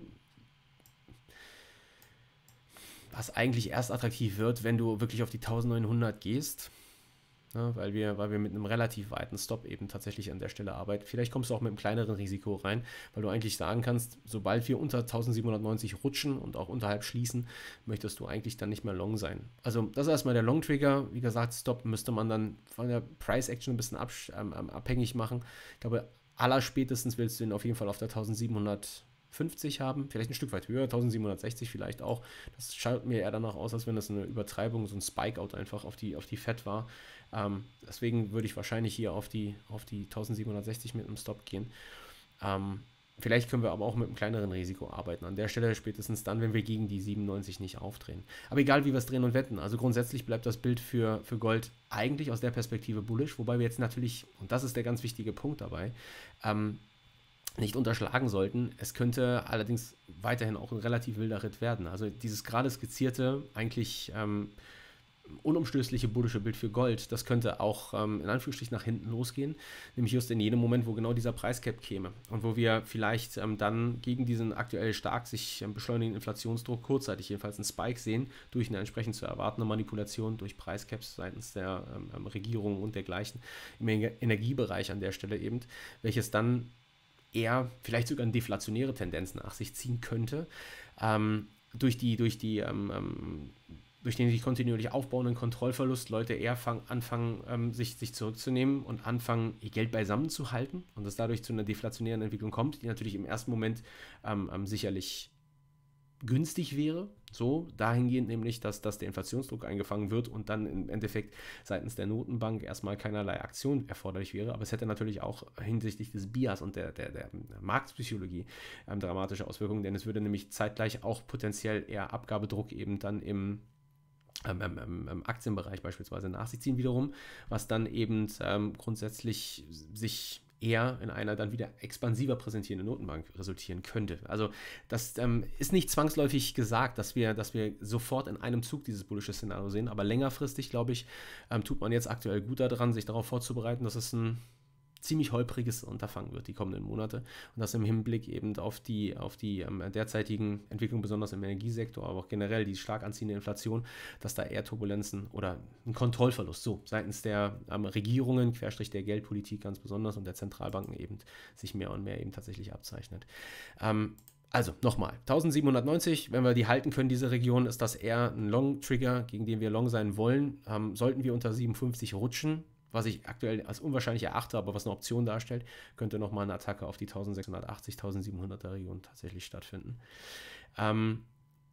was eigentlich erst attraktiv wird, wenn du wirklich auf die eintausendneunhundert gehst. Ja, weil, wir, weil wir mit einem relativ weiten Stop eben tatsächlich an der Stelle arbeiten. Vielleicht kommst du auch mit einem kleineren Risiko rein, weil du eigentlich sagen kannst, sobald wir unter eintausendsiebenhundertneunzig rutschen und auch unterhalb schließen, möchtest du eigentlich dann nicht mehr long sein. Also das ist erstmal der Long-Trigger. Wie gesagt, Stop müsste man dann von der Price-Action ein bisschen ab, ähm, abhängig machen. Ich glaube, allerspätestens willst du ihn auf jeden Fall auf der eintausendsiebenhundertfünfzig haben, vielleicht ein Stück weit höher, eintausendsiebenhundertsechzig vielleicht auch. Das schaut mir eher danach aus, als wenn das eine Übertreibung, so ein Spike-Out einfach auf die, auf die Fed war. Ähm, deswegen würde ich wahrscheinlich hier auf die, auf die eintausendsiebenhundertsechzig mit einem Stop gehen. Ähm, vielleicht können wir aber auch mit einem kleineren Risiko arbeiten. An der Stelle spätestens dann, wenn wir gegen die siebenundneunzig nicht aufdrehen. Aber egal, wie wir es drehen und wetten. Also grundsätzlich bleibt das Bild für, für Gold eigentlich aus der Perspektive bullish, wobei wir jetzt natürlich, und das ist der ganz wichtige Punkt dabei, ähm, nicht unterschlagen sollten. Es könnte allerdings weiterhin auch ein relativ wilder Ritt werden. Also dieses gerade skizzierte, eigentlich ähm, unumstößliche bullische Bild für Gold, das könnte auch ähm, in Anführungsstrichen nach hinten losgehen, nämlich just in jedem Moment, wo genau dieser Preiscap käme und wo wir vielleicht ähm, dann gegen diesen aktuell stark sich ähm, beschleunigenden Inflationsdruck kurzzeitig jedenfalls einen Spike sehen, durch eine entsprechend zu erwartende Manipulation durch Preiscaps seitens der ähm, Regierung und dergleichen im Energiebereich an der Stelle eben, welches dann eher vielleicht sogar eine deflationäre Tendenz nach sich ziehen könnte. Ähm, durch die, durch die, ähm, ähm, durch den sich kontinuierlich aufbauenden Kontrollverlust Leute eher fang, anfangen, ähm, sich, sich zurückzunehmen und anfangen, ihr Geld beisammen zu halten und es dadurch zu einer deflationären Entwicklung kommt, die natürlich im ersten Moment ähm, ähm, sicherlich günstig wäre, so dahingehend nämlich, dass, dass der Inflationsdruck eingefangen wird und dann im Endeffekt seitens der Notenbank erstmal keinerlei Aktion erforderlich wäre, aber es hätte natürlich auch hinsichtlich des Bias und der, der, der Marktpsychologie ähm, dramatische Auswirkungen, denn es würde nämlich zeitgleich auch potenziell eher Abgabedruck eben dann im Ähm, ähm, im Aktienbereich beispielsweise nach sich ziehen wiederum, was dann eben ähm, grundsätzlich sich eher in einer dann wieder expansiver präsentierenden Notenbank resultieren könnte. Also das ähm, ist nicht zwangsläufig gesagt, dass wir, dass wir sofort in einem Zug dieses bullische Szenario sehen, aber längerfristig, glaube ich, ähm, tut man jetzt aktuell gut daran, sich darauf vorzubereiten, dass es ein ziemlich holpriges Unterfangen wird die kommenden Monate und das im Hinblick eben auf die, auf die ähm, derzeitigen Entwicklungen, besonders im Energiesektor, aber auch generell die stark anziehende Inflation, dass da eher Turbulenzen oder ein Kontrollverlust so seitens der ähm, Regierungen, Querstrich der Geldpolitik ganz besonders und der Zentralbanken eben sich mehr und mehr eben tatsächlich abzeichnet. Ähm, Also nochmal, eintausendsiebenhundertneunzig, wenn wir die halten können, diese Region, ist das eher ein Long-Trigger, gegen den wir long sein wollen. Ähm, sollten wir unter siebenundfünfzig rutschen, was ich aktuell als unwahrscheinlich erachte, aber was eine Option darstellt, könnte nochmal eine Attacke auf die eintausendsechshundertachtzig, eintausendsiebenhunderter Region tatsächlich stattfinden. Ähm,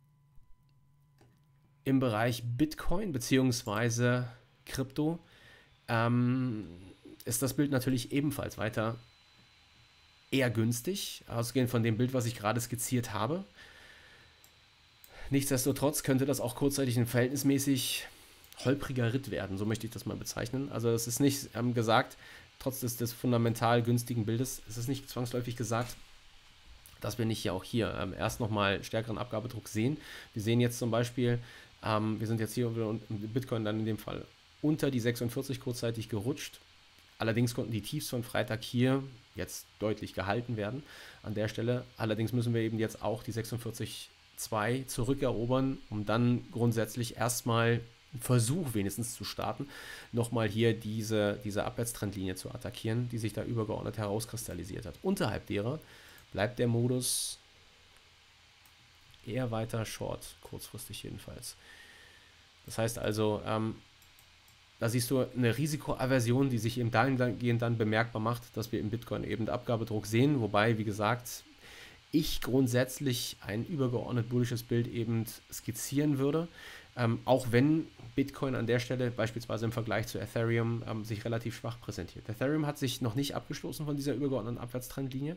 Im Bereich Bitcoin bzw. Krypto ähm, ist das Bild natürlich ebenfalls weiter eher günstig, ausgehend von dem Bild, was ich gerade skizziert habe. Nichtsdestotrotz könnte das auch kurzzeitig ein verhältnismäßig holpriger Ritt werden, so möchte ich das mal bezeichnen. Also es ist nicht ähm, gesagt, trotz des, des fundamental günstigen Bildes, es ist nicht zwangsläufig gesagt, dass wir nicht ja auch hier ähm, erst nochmal stärkeren Abgabedruck sehen. Wir sehen jetzt zum Beispiel, ähm, wir sind jetzt hier im Bitcoin dann in dem Fall unter die sechsundvierzig kurzzeitig gerutscht. Allerdings konnten die Tiefs von Freitag hier jetzt deutlich gehalten werden an der Stelle. Allerdings müssen wir eben jetzt auch die sechsundvierzig Komma zwei zurückerobern, um dann grundsätzlich erstmal einen Versuch wenigstens zu starten, nochmal hier diese, diese Abwärtstrendlinie zu attackieren, die sich da übergeordnet herauskristallisiert hat. Unterhalb derer bleibt der Modus eher weiter short, kurzfristig jedenfalls. Das heißt also, ähm, da siehst du eine Risikoaversion, die sich eben dahingehend dann bemerkbar macht, dass wir im Bitcoin eben Abgabedruck sehen, wobei, wie gesagt, ich grundsätzlich ein übergeordnet bullisches Bild eben skizzieren würde, ähm, auch wenn Bitcoin an der Stelle beispielsweise im Vergleich zu Ethereum ähm, sich relativ schwach präsentiert. Ethereum hat sich noch nicht abgestoßen von dieser übergeordneten Abwärtstrendlinie.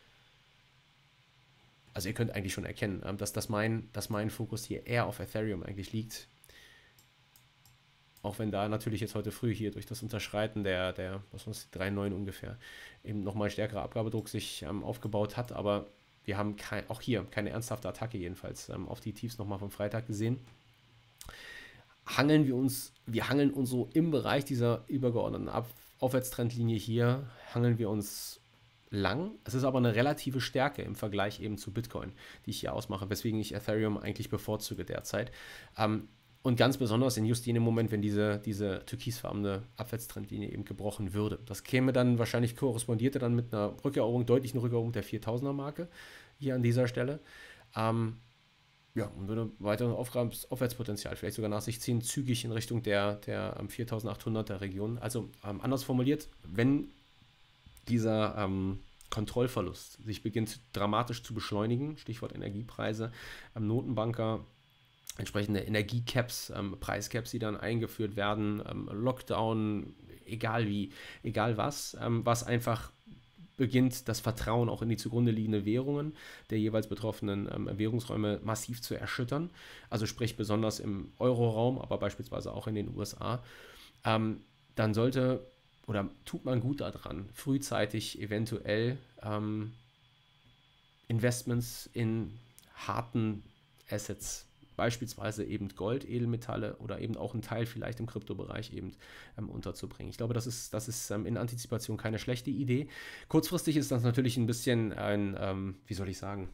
Also ihr könnt eigentlich schon erkennen, ähm, dass, das mein, dass mein Fokus hier eher auf Ethereum eigentlich liegt. Auch wenn da natürlich jetzt heute früh hier durch das Unterschreiten der, der was war das, drei Komma neun ungefähr, eben nochmal stärkerer Abgabedruck sich ähm, aufgebaut hat, aber wir haben kein, auch hier keine ernsthafte Attacke jedenfalls ähm, auf die Tiefs nochmal vom Freitag gesehen. Hangeln wir uns, wir hangeln uns so im Bereich dieser übergeordneten Ab Aufwärtstrendlinie hier, hangeln wir uns lang. Es ist aber eine relative Stärke im Vergleich eben zu Bitcoin, die ich hier ausmache, weswegen ich Ethereum eigentlich bevorzuge derzeit. Ähm, Und ganz besonders in just jenem Moment, wenn diese, diese türkisfarbene Abwärtstrendlinie eben gebrochen würde. Das käme dann wahrscheinlich, korrespondierte dann mit einer Rückeroberung, deutlichen Rückeroberung der viertausender Marke hier an dieser Stelle. Ähm, ja, und würde weiteres Aufwärtspotenzial vielleicht sogar nach sich ziehen, zügig in Richtung der, der ähm, viertausendachthunderter Region. Also ähm, anders formuliert, wenn dieser ähm, Kontrollverlust sich beginnt dramatisch zu beschleunigen, Stichwort Energiepreise, ähm, Notenbanker, entsprechende Energiecaps, ähm, Preiscaps, die dann eingeführt werden, ähm, Lockdown, egal wie, egal was, ähm, was einfach beginnt, das Vertrauen auch in die zugrunde liegenden Währungen der jeweils betroffenen ähm, Währungsräume massiv zu erschüttern. Also sprich besonders im Euroraum, aber beispielsweise auch in den U S A. Ähm, dann sollte oder tut man gut daran, frühzeitig eventuell ähm, Investments in harten Assets, beispielsweise eben Gold, Edelmetalle oder eben auch ein Teil vielleicht im Kryptobereich eben ähm, unterzubringen. Ich glaube, das ist, das ist ähm, in Antizipation keine schlechte Idee. Kurzfristig ist das natürlich ein bisschen ein, ähm, wie soll ich sagen,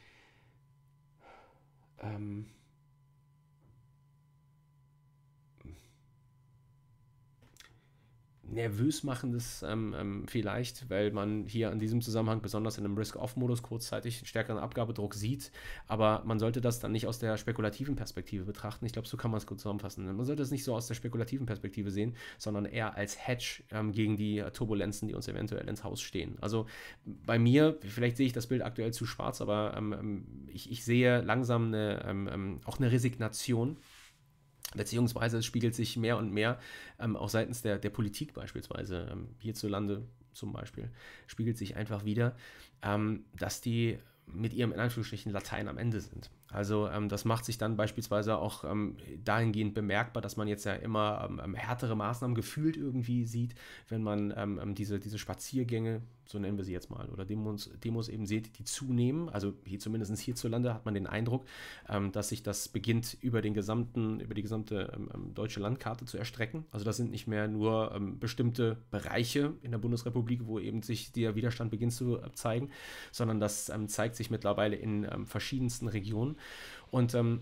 ähm, nervös machendes ähm, ähm, vielleicht, weil man hier in diesem Zusammenhang besonders in einem Risk-Off-Modus kurzzeitig einen stärkeren Abgabedruck sieht, aber man sollte das dann nicht aus der spekulativen Perspektive betrachten. Ich glaube, so kann man es gut zusammenfassen. Man sollte es nicht so aus der spekulativen Perspektive sehen, sondern eher als Hedge ähm, gegen die äh, Turbulenzen, die uns eventuell ins Haus stehen. Also bei mir, vielleicht sehe ich das Bild aktuell zu schwarz, aber ähm, ich, ich sehe langsam eine, ähm, auch eine Resignation. Beziehungsweise es spiegelt sich mehr und mehr ähm, auch seitens der, der Politik beispielsweise, ähm, hierzulande zum Beispiel, spiegelt sich einfach wieder, ähm, dass die mit ihrem in Anführungsstrichen Latein am Ende sind. Also ähm, das macht sich dann beispielsweise auch ähm, dahingehend bemerkbar, dass man jetzt ja immer ähm, härtere Maßnahmen gefühlt irgendwie sieht, wenn man ähm, diese, diese Spaziergänge, so nennen wir sie jetzt mal, oder Demos, Demos eben sieht, die zunehmen. Also hier zumindest hierzulande hat man den Eindruck, ähm, dass sich das beginnt über den gesamten, über die gesamte ähm, deutsche Landkarte zu erstrecken. Also das sind nicht mehr nur ähm, bestimmte Bereiche in der Bundesrepublik, wo eben sich der Widerstand beginnt zu äh, zeigen, sondern das ähm, zeigt sich mittlerweile in ähm, verschiedensten Regionen. Und ähm,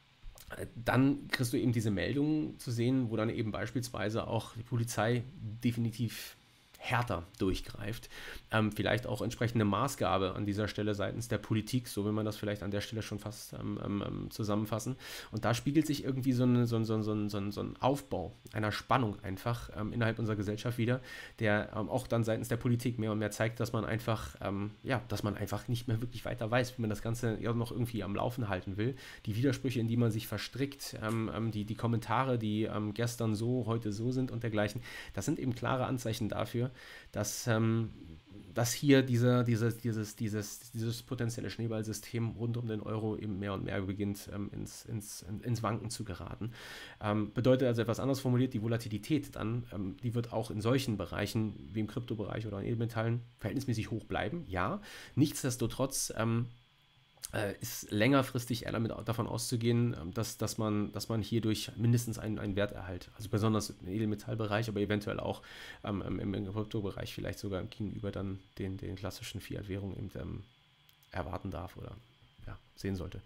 dann kriegst du eben diese Meldungen zu sehen, wo dann eben beispielsweise auch die Polizei definitiv härter durchgreift. Ähm, vielleicht auch entsprechende Maßgabe an dieser Stelle seitens der Politik, so will man das vielleicht an der Stelle schon fast ähm, ähm, zusammenfassen. Und da spiegelt sich irgendwie so ein, so ein, so ein, so ein, so ein Aufbau einer Spannung einfach ähm, innerhalb unserer Gesellschaft wieder, der ähm, auch dann seitens der Politik mehr und mehr zeigt, dass man einfach, ähm, ja, dass man einfach nicht mehr wirklich weiter weiß, wie man das Ganze ja noch irgendwie am Laufen halten will. Die Widersprüche, in die man sich verstrickt, ähm, die, die Kommentare, die ähm, gestern so, heute so sind und dergleichen, das sind eben klare Anzeichen dafür, dass, ähm, dass hier diese, dieses, dieses, dieses, dieses potenzielle Schneeballsystem rund um den Euro eben mehr und mehr beginnt ähm, ins, ins, ins Wanken zu geraten. Ähm, bedeutet also etwas anders formuliert, die Volatilität dann, ähm, die wird auch in solchen Bereichen wie im Kryptobereich oder in Edelmetallen verhältnismäßig hoch bleiben, ja. Nichtsdestotrotz ähm, Äh, ist längerfristig eher damit davon auszugehen, dass, dass, man, dass man hierdurch mindestens einen, einen Werterhalt, also besonders im Edelmetallbereich, aber eventuell auch ähm, im, im Kryptobereich vielleicht sogar gegenüber dann den, den klassischen Fiat-Währungen eben ähm, erwarten darf oder ja, sehen sollte.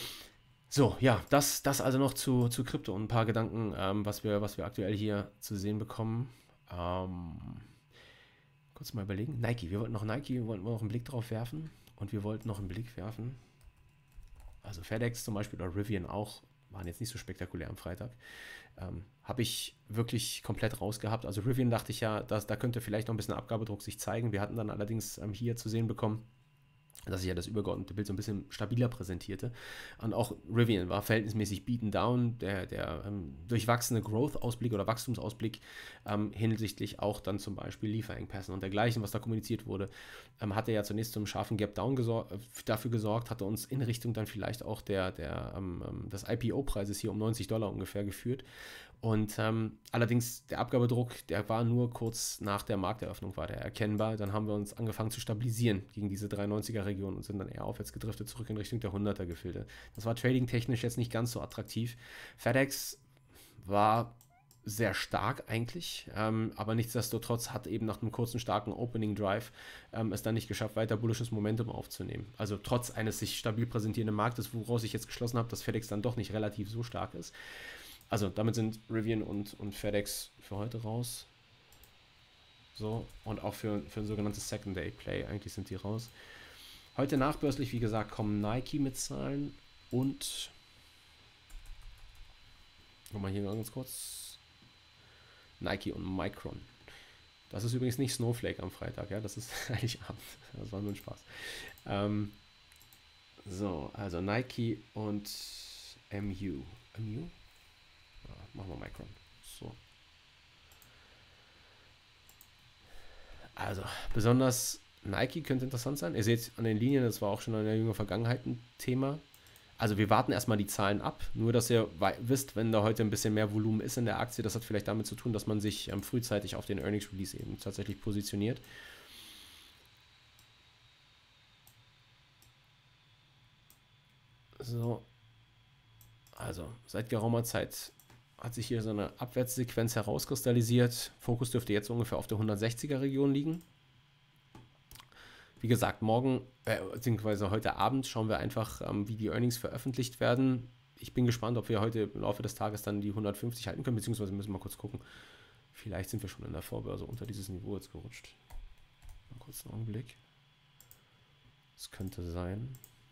So, ja, das, das also noch zu, zu Krypto und ein paar Gedanken, ähm, was, wir, was wir aktuell hier zu sehen bekommen. Ähm, kurz mal überlegen. Nike, wir wollten noch Nike, wir wollten noch einen Blick drauf werfen. Und wir wollten noch einen Blick werfen. Also FedEx zum Beispiel oder Rivian auch, waren jetzt nicht so spektakulär am Freitag. Ähm, habe ich wirklich komplett rausgehabt. Also Rivian dachte ich ja, dass, da könnte vielleicht noch ein bisschen Abgabedruck sich zeigen. Wir hatten dann allerdings ähm, hier zu sehen bekommen, dass ich ja das übergeordnete Bild so ein bisschen stabiler präsentierte. Und auch Rivian war verhältnismäßig beaten down. Der, der ähm, durchwachsene Growth-Ausblick oder Wachstumsausblick ähm, hinsichtlich auch dann zum Beispiel Lieferengpässen und dergleichen, was da kommuniziert wurde, ähm, hatte ja zunächst zum scharfen Gap-Down gesor- dafür gesorgt, hatte uns in Richtung dann vielleicht auch der, der, ähm, des I P O-Preises hier um neunzig Dollar ungefähr geführt. Und ähm, allerdings der Abgabedruck, der war nur kurz nach der Markteröffnung, war der erkennbar. Dann haben wir uns angefangen zu stabilisieren gegen diese dreiundneunziger-Region und sind dann eher aufwärts gedriftet, zurück in Richtung der hunderter-Gefilde. Das war trading-technisch jetzt nicht ganz so attraktiv. FedEx war sehr stark eigentlich, ähm, aber nichtsdestotrotz hat eben nach einem kurzen, starken Opening Drive ähm, es dann nicht geschafft, weiter bullisches Momentum aufzunehmen. Also trotz eines sich stabil präsentierenden Marktes, woraus ich jetzt geschlossen habe, dass FedEx dann doch nicht relativ so stark ist. Also damit sind Rivian und, und FedEx für heute raus. So, und auch für, für ein sogenanntes Second-Day Play, eigentlich sind die raus. Heute nachbörslich, wie gesagt, kommen Nike mit Zahlen und guck mal hier ganz kurz. Nike und Micron. Das ist übrigens nicht Snowflake am Freitag, ja, das ist eigentlich Abend. Das war nur ein Spaß. Ähm, so, also Nike und M U. M U? Machen wir Micron. So. Also, besonders Nike könnte interessant sein. Ihr seht an den Linien, das war auch schon in der jüngeren Vergangenheit ein Thema. Also, wir warten erstmal die Zahlen ab. Nur, dass ihr wisst, wenn da heute ein bisschen mehr Volumen ist in der Aktie, das hat vielleicht damit zu tun, dass man sich ähm, frühzeitig auf den Earnings Release eben tatsächlich positioniert. So. Also, seit geraumer Zeit hat sich hier so eine Abwärtssequenz herauskristallisiert. Fokus dürfte jetzt ungefähr auf der hundertsechziger-Region liegen. Wie gesagt, morgen, äh, beziehungsweise heute Abend schauen wir einfach, ähm, wie die Earnings veröffentlicht werden. Ich bin gespannt, ob wir heute im Laufe des Tages dann die hundertfünfzig halten können, beziehungsweise müssen wir mal kurz gucken. Vielleicht sind wir schon in der Vorbörse unter dieses Niveau jetzt gerutscht. Mal kurz einen Augenblick. Es könnte sein.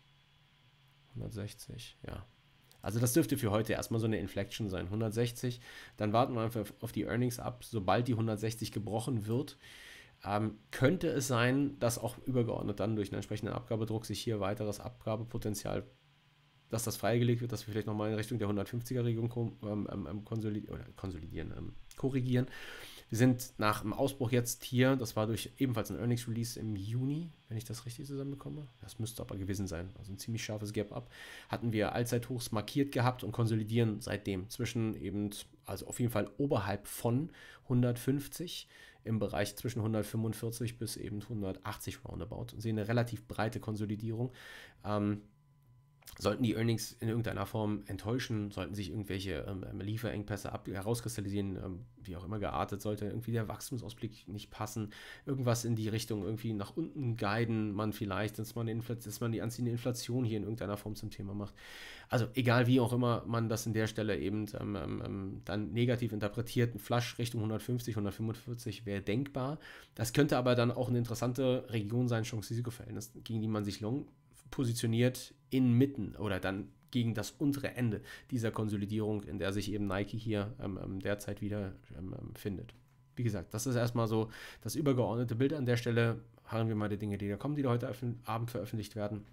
hundertsechzig, ja. Also das dürfte für heute erstmal so eine Inflection sein. hundertsechzig, dann warten wir einfach auf die Earnings ab. Sobald die hundertsechzig gebrochen wird, ähm, könnte es sein, dass auch übergeordnet dann durch einen entsprechenden Abgabedruck sich hier weiteres Abgabepotenzial, dass das freigelegt wird, dass wir vielleicht nochmal in Richtung der hundertfünfziger-Region ähm, ähm, konsolidieren, oder konsolidieren, ähm, korrigieren. Wir sind nach dem Ausbruch jetzt hier, das war durch ebenfalls ein Earnings Release im Juni, wenn ich das richtig zusammenbekomme. Das müsste aber gewesen sein. Also ein ziemlich scharfes Gap-Up. Hatten wir Allzeithochs markiert gehabt und konsolidieren seitdem zwischen eben, also auf jeden Fall oberhalb von hundertfünfzig, im Bereich zwischen hundertfünfundvierzig bis eben hundertachtzig roundabout und sehen eine relativ breite Konsolidierung. Ähm, Sollten die Earnings in irgendeiner Form enttäuschen, sollten sich irgendwelche ähm, Lieferengpässe ab herauskristallisieren, ähm, wie auch immer geartet, sollte irgendwie der Wachstumsausblick nicht passen, irgendwas in die Richtung irgendwie nach unten guiden, man vielleicht, dass man, dass man die anziehende Inflation hier in irgendeiner Form zum Thema macht. Also egal wie auch immer man das in der Stelle eben ähm, ähm, dann negativ interpretiert, ein Flush Richtung hundertfünfzig, hundertfünfundvierzig wäre denkbar. Das könnte aber dann auch eine interessante Region sein, Chance-Risiko-Verhältnis, gegen die man sich long positioniert inmitten oder dann gegen das untere Ende dieser Konsolidierung, in der sich eben Nike hier ähm, derzeit wieder ähm, findet. Wie gesagt, das ist erstmal so das übergeordnete Bild an der Stelle. Harren wir mal die Dinge, die da kommen, die da heute Abend veröffentlicht werden.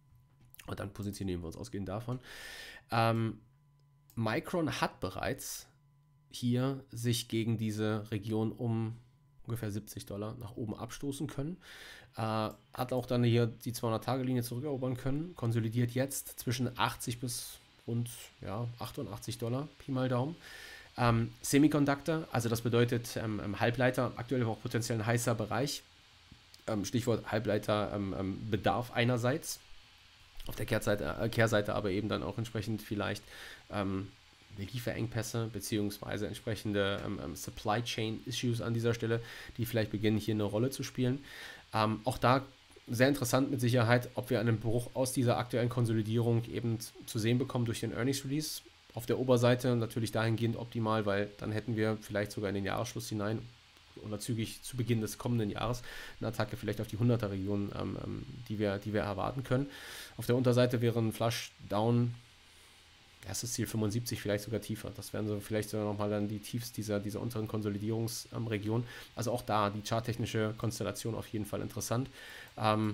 Und dann positionieren wir uns ausgehend davon. Ähm, Micron hat bereits hier sich gegen diese Region um ungefähr siebzig Dollar nach oben abstoßen können. Äh, hat auch dann hier die zweihundert-Tage-Linie zurückerobern können. Konsolidiert jetzt zwischen achtzig bis rund ja, achtundachtzig Dollar, Pi mal Daumen. Ähm, Semiconductor, also das bedeutet ähm, Halbleiter, aktuell auch potenziell ein heißer Bereich. Ähm, Stichwort Halbleiterbedarf ähm, einerseits. Auf der Kehrseite, äh, Kehrseite aber eben dann auch entsprechend vielleicht ähm, Lieferengpässe beziehungsweise entsprechende ähm, Supply Chain Issues an dieser Stelle, die vielleicht beginnen hier eine Rolle zu spielen. Ähm, auch da sehr interessant mit Sicherheit, ob wir einen Bruch aus dieser aktuellen Konsolidierung eben zu sehen bekommen durch den Earnings Release. Auf der Oberseite natürlich dahingehend optimal, weil dann hätten wir vielleicht sogar in den Jahresschluss hinein oder zügig zu Beginn des kommenden Jahres eine Attacke vielleicht auf die hunderter-Region, ähm, die, wir, die wir erwarten können. Auf der Unterseite wäre ein Flush Down, erstes Ziel fünfundsiebzig, vielleicht sogar tiefer. Das wären so vielleicht sogar nochmal dann die Tiefs dieser, dieser unteren Konsolidierungsregion. Ähm, also auch da die charttechnische Konstellation auf jeden Fall interessant. Ähm,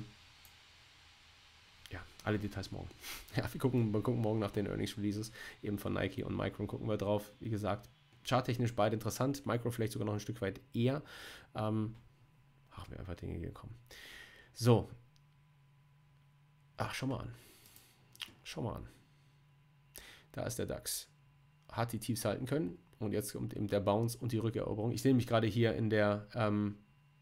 ja, alle Details morgen. Ja, wir gucken, wir gucken morgen nach den Earnings Releases, eben von Nike und Micron gucken wir drauf. Wie gesagt, charttechnisch beide interessant, Micro vielleicht sogar noch ein Stück weit eher. Ähm, ach, wir einfach Dinge gekommen. So. Ach, schau mal an. Schau mal an. Da ist der DAX. Hat die Tiefs halten können. Und jetzt kommt eben der Bounce und die Rückeroberung. Ich sehe mich gerade hier in der ähm,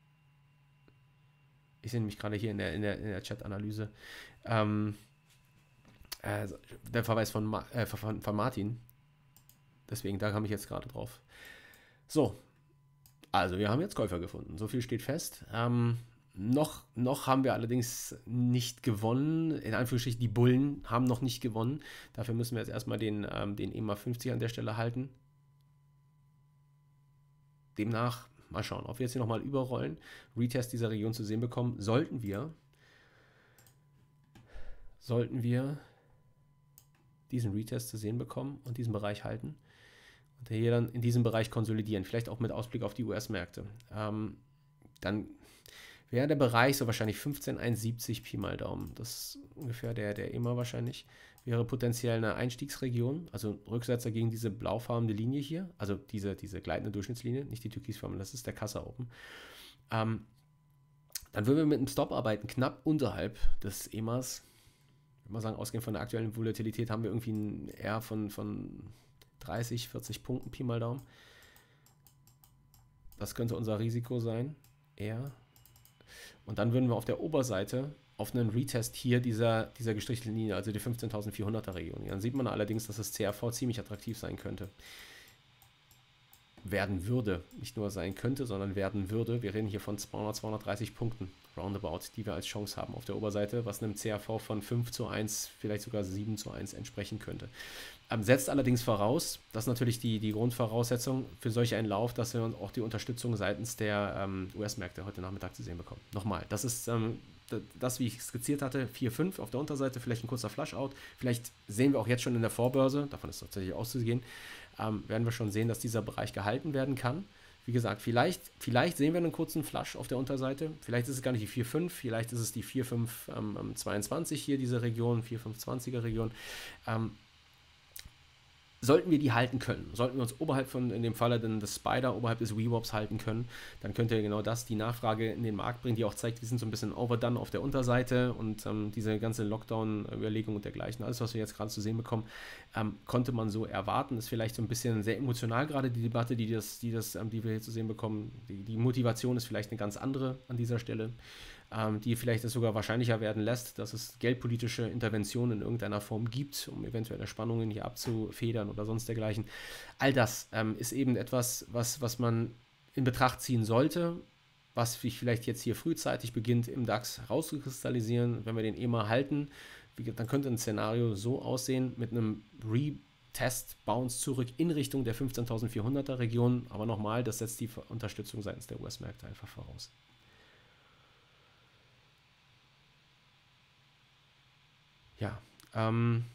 ich sehe mich gerade hier in der, in der, in der Chat-Analyse. Ähm, äh, der Verweis von, Ma äh, von, von Martin. Deswegen, da kam ich jetzt gerade drauf. So, also wir haben jetzt Käufer gefunden. So viel steht fest. Ähm, noch, noch haben wir allerdings nicht gewonnen. In Anführungsstrichen, die Bullen haben noch nicht gewonnen. Dafür müssen wir jetzt erstmal den, ähm, den E M A fünfzig an der Stelle halten. Demnach, mal schauen, ob wir jetzt hier nochmal überrollen, Retest dieser Region zu sehen bekommen. Sollten wir, sollten wir diesen Retest zu sehen bekommen und diesen Bereich halten. Und hier dann in diesem Bereich konsolidieren, vielleicht auch mit Ausblick auf die U S-Märkte. Ähm, dann wäre der Bereich so wahrscheinlich fünfzehn Komma eins siebzig Pi mal Daumen. Das ist ungefähr der, der E M A wahrscheinlich. Wäre potenziell eine Einstiegsregion, also Rücksetzer gegen diese blaufarbene Linie hier, also diese, diese gleitende Durchschnittslinie, nicht die türkisfarbene, das ist der Kassa Open. Ähm, dann würden wir mit einem Stop arbeiten, knapp unterhalb des E M As. Ich würde mal sagen, ausgehend von der aktuellen Volatilität haben wir irgendwie ein R von, von dreißig, vierzig Punkten, Pi mal Daumen. Das könnte unser Risiko sein. R. Und dann würden wir auf der Oberseite auf einen Retest hier dieser, dieser gestrichelten Linie, also die fünfzehntausendvierhunderter Region. Dann sieht man allerdings, dass das C R V ziemlich attraktiv sein könnte. werden würde. Nicht nur sein könnte, sondern werden würde. Wir reden hier von zweihundert, zweihundertdreißig Punkten roundabout, die wir als Chance haben auf der Oberseite, was einem C A V von fünf zu eins, vielleicht sogar sieben zu eins entsprechen könnte. Ähm, setzt allerdings voraus, das ist natürlich die, die Grundvoraussetzung für solch einen Lauf, dass wir auch die Unterstützung seitens der ähm, U S-Märkte heute Nachmittag zu sehen bekommen. Nochmal, das ist ähm, das, wie ich skizziert hatte, vier fünf auf der Unterseite, vielleicht ein kurzer Flushout. Vielleicht sehen wir auch jetzt schon in der Vorbörse, davon ist tatsächlich auszugehen, ähm, werden wir schon sehen, dass dieser Bereich gehalten werden kann. Wie gesagt, vielleicht, vielleicht sehen wir einen kurzen Flush auf der Unterseite. Vielleicht ist es gar nicht die vier fünf, vielleicht ist es die vier fünf zweiundzwanzig hier, diese Region, vier fünf zwanziger Region. Ähm, sollten wir die halten können, sollten wir uns oberhalb von, in dem Falle dann des Spider, oberhalb des V WAPs halten können, dann könnte genau das die Nachfrage in den Markt bringen, die auch zeigt, wir sind so ein bisschen overdone auf der Unterseite und ähm, diese ganze Lockdown-Überlegung und dergleichen, alles, was wir jetzt gerade zu sehen bekommen, ähm, konnte man so erwarten. Ist vielleicht so ein bisschen sehr emotional gerade die Debatte, die, das, die, das, ähm, die wir hier zu sehen bekommen. Die, die Motivation ist vielleicht eine ganz andere an dieser Stelle, ähm, die vielleicht es sogar wahrscheinlicher werden lässt, dass es geldpolitische Interventionen in irgendeiner Form gibt, um eventuelle Spannungen hier abzufedern oder sonst dergleichen. All das ähm, ist eben etwas, was, was man in Betracht ziehen sollte, was sich vielleicht jetzt hier frühzeitig beginnt im DAX rauszukristallisieren. Wenn wir den E M A halten, dann könnte ein Szenario so aussehen mit einem Retest-Bounce zurück in Richtung der fünfzehntausendvierhunderter Region. Aber nochmal, das setzt die Unterstützung seitens der U S-Märkte einfach voraus. Ja, ähm...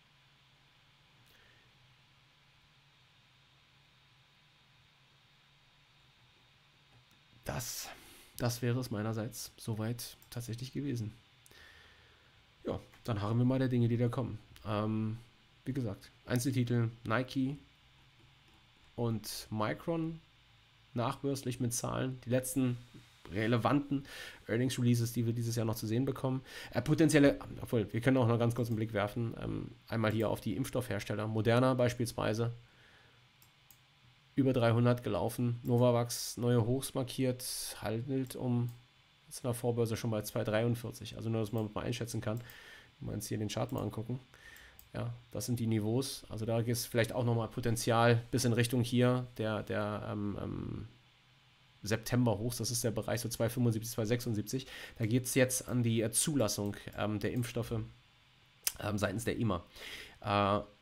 Das, das wäre es meinerseits soweit tatsächlich gewesen. Ja, dann harren wir mal der Dinge, die da kommen. Ähm, wie gesagt, Einzeltitel Nike und Micron nachbörslich mit Zahlen. Die letzten relevanten Earnings Releases, die wir dieses Jahr noch zu sehen bekommen. Äh, potenzielle, obwohl, wir können auch noch ganz kurz einen Blick werfen. Ähm, einmal hier auf die Impfstoffhersteller. Moderna beispielsweise. Über dreihundert gelaufen. Novavax neue Hochs markiert. Handelt um, jetzt in der Vorbörse schon bei zwei Komma dreiundvierzig. Also nur, dass man mal einschätzen kann. Wenn wir uns hier den Chart mal angucken. Ja, das sind die Niveaus. Also da gibt es vielleicht auch nochmal Potenzial bis in Richtung hier der, der ähm, ähm, September Hochs. Das ist der Bereich so zwei Komma fünfundsiebzig, zwei Komma sechsundsiebzig. Da geht es jetzt an die äh, Zulassung ähm, der Impfstoffe ähm, seitens der E M A. Äh,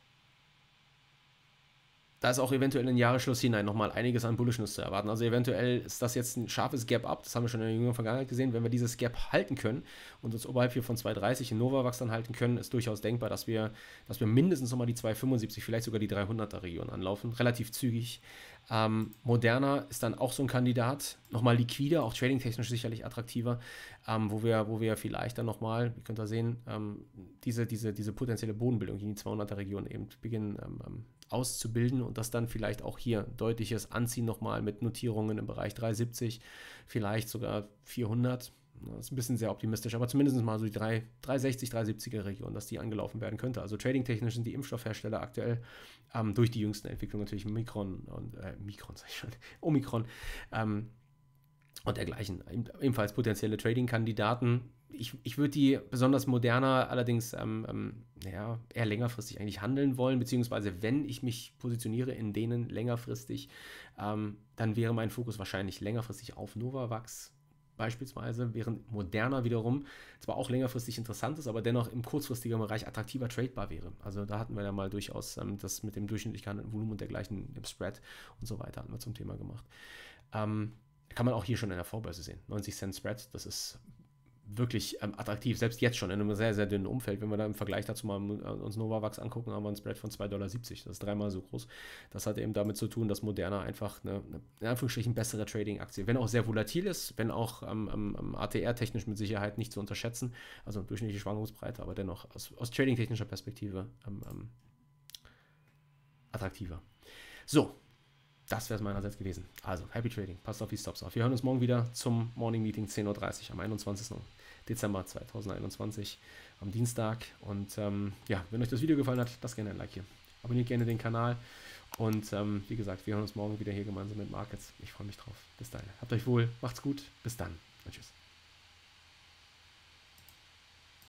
Da ist auch eventuell in den Jahresschluss hinein nochmal einiges an Bullishness zu erwarten. Also eventuell ist das jetzt ein scharfes Gap-Up, das haben wir schon in der jüngeren Vergangenheit gesehen. Wenn wir dieses Gap halten können und uns oberhalb hier von zwei Komma dreißig in Novavax dann halten können, ist durchaus denkbar, dass wir, dass wir mindestens nochmal die zwei Komma fünfundsiebzig, vielleicht sogar die dreihunderter Region anlaufen. Relativ zügig. Ähm, Moderna ist dann auch so ein Kandidat, nochmal liquider, auch tradingtechnisch sicherlich attraktiver, ähm, wo wir, wo wir vielleicht dann nochmal, ihr könnt da sehen, ähm, diese, diese, diese potenzielle Bodenbildung in die zweihunderter Region eben beginnen ähm, auszubilden und das dann vielleicht auch hier deutliches Anziehen nochmal mit Notierungen im Bereich drei Komma siebzig, vielleicht sogar vierhundert. Das ist ein bisschen sehr optimistisch, aber zumindest mal so die drei Komma sechzig, drei Komma siebziger Region, dass die angelaufen werden könnte. Also tradingtechnisch sind die Impfstoffhersteller aktuell ähm, durch die jüngsten Entwicklungen natürlich Mikron und äh, Mikron, sag ich schon, Omikron ähm, und dergleichen. Ebenfalls potenzielle Trading-Kandidaten. Ich, ich würde die besonders Moderna allerdings ähm, ähm, ja, eher längerfristig eigentlich handeln wollen, beziehungsweise wenn ich mich positioniere in denen längerfristig, ähm, dann wäre mein Fokus wahrscheinlich längerfristig auf Novavax beispielsweise, während Moderna wiederum zwar auch längerfristig interessant ist, aber dennoch im kurzfristigen Bereich attraktiver tradebar wäre. Also da hatten wir ja mal durchaus ähm, das mit dem durchschnittlich gehandelten Volumen und dergleichen im Spread und so weiter hatten wir zum Thema gemacht. Ähm, kann man auch hier schon in der Vorbörse sehen. neunzig Cent Spread, das ist wirklich ähm, attraktiv, selbst jetzt schon in einem sehr, sehr dünnen Umfeld. Wenn wir da im Vergleich dazu mal uns Novavax angucken, haben wir ein Spread von zwei Komma siebzig Dollar. Das ist dreimal so groß. Das hat eben damit zu tun, dass Moderna einfach eine, eine in Anführungsstrichen bessere Trading-Aktie, wenn auch sehr volatil ist, wenn auch ähm, ähm, A T R-technisch mit Sicherheit nicht zu unterschätzen, also durchschnittliche Schwankungsbreite, aber dennoch aus, aus trading-technischer Perspektive ähm, ähm, attraktiver. So, das wäre es meinerseits gewesen. Also, Happy Trading, passt auf die Stops auf. Wir hören uns morgen wieder zum Morning Meeting zehn Uhr dreißig am einundzwanzigsten Dezember zweitausendeinundzwanzig am Dienstag. Und ähm, ja, wenn euch das Video gefallen hat, lasst gerne ein Like hier. Abonniert gerne den Kanal. Und ähm, wie gesagt, wir hören uns morgen wieder hier gemeinsam mit Markets. Ich freue mich drauf. Bis dahin. Habt euch wohl. Macht's gut. Bis dann.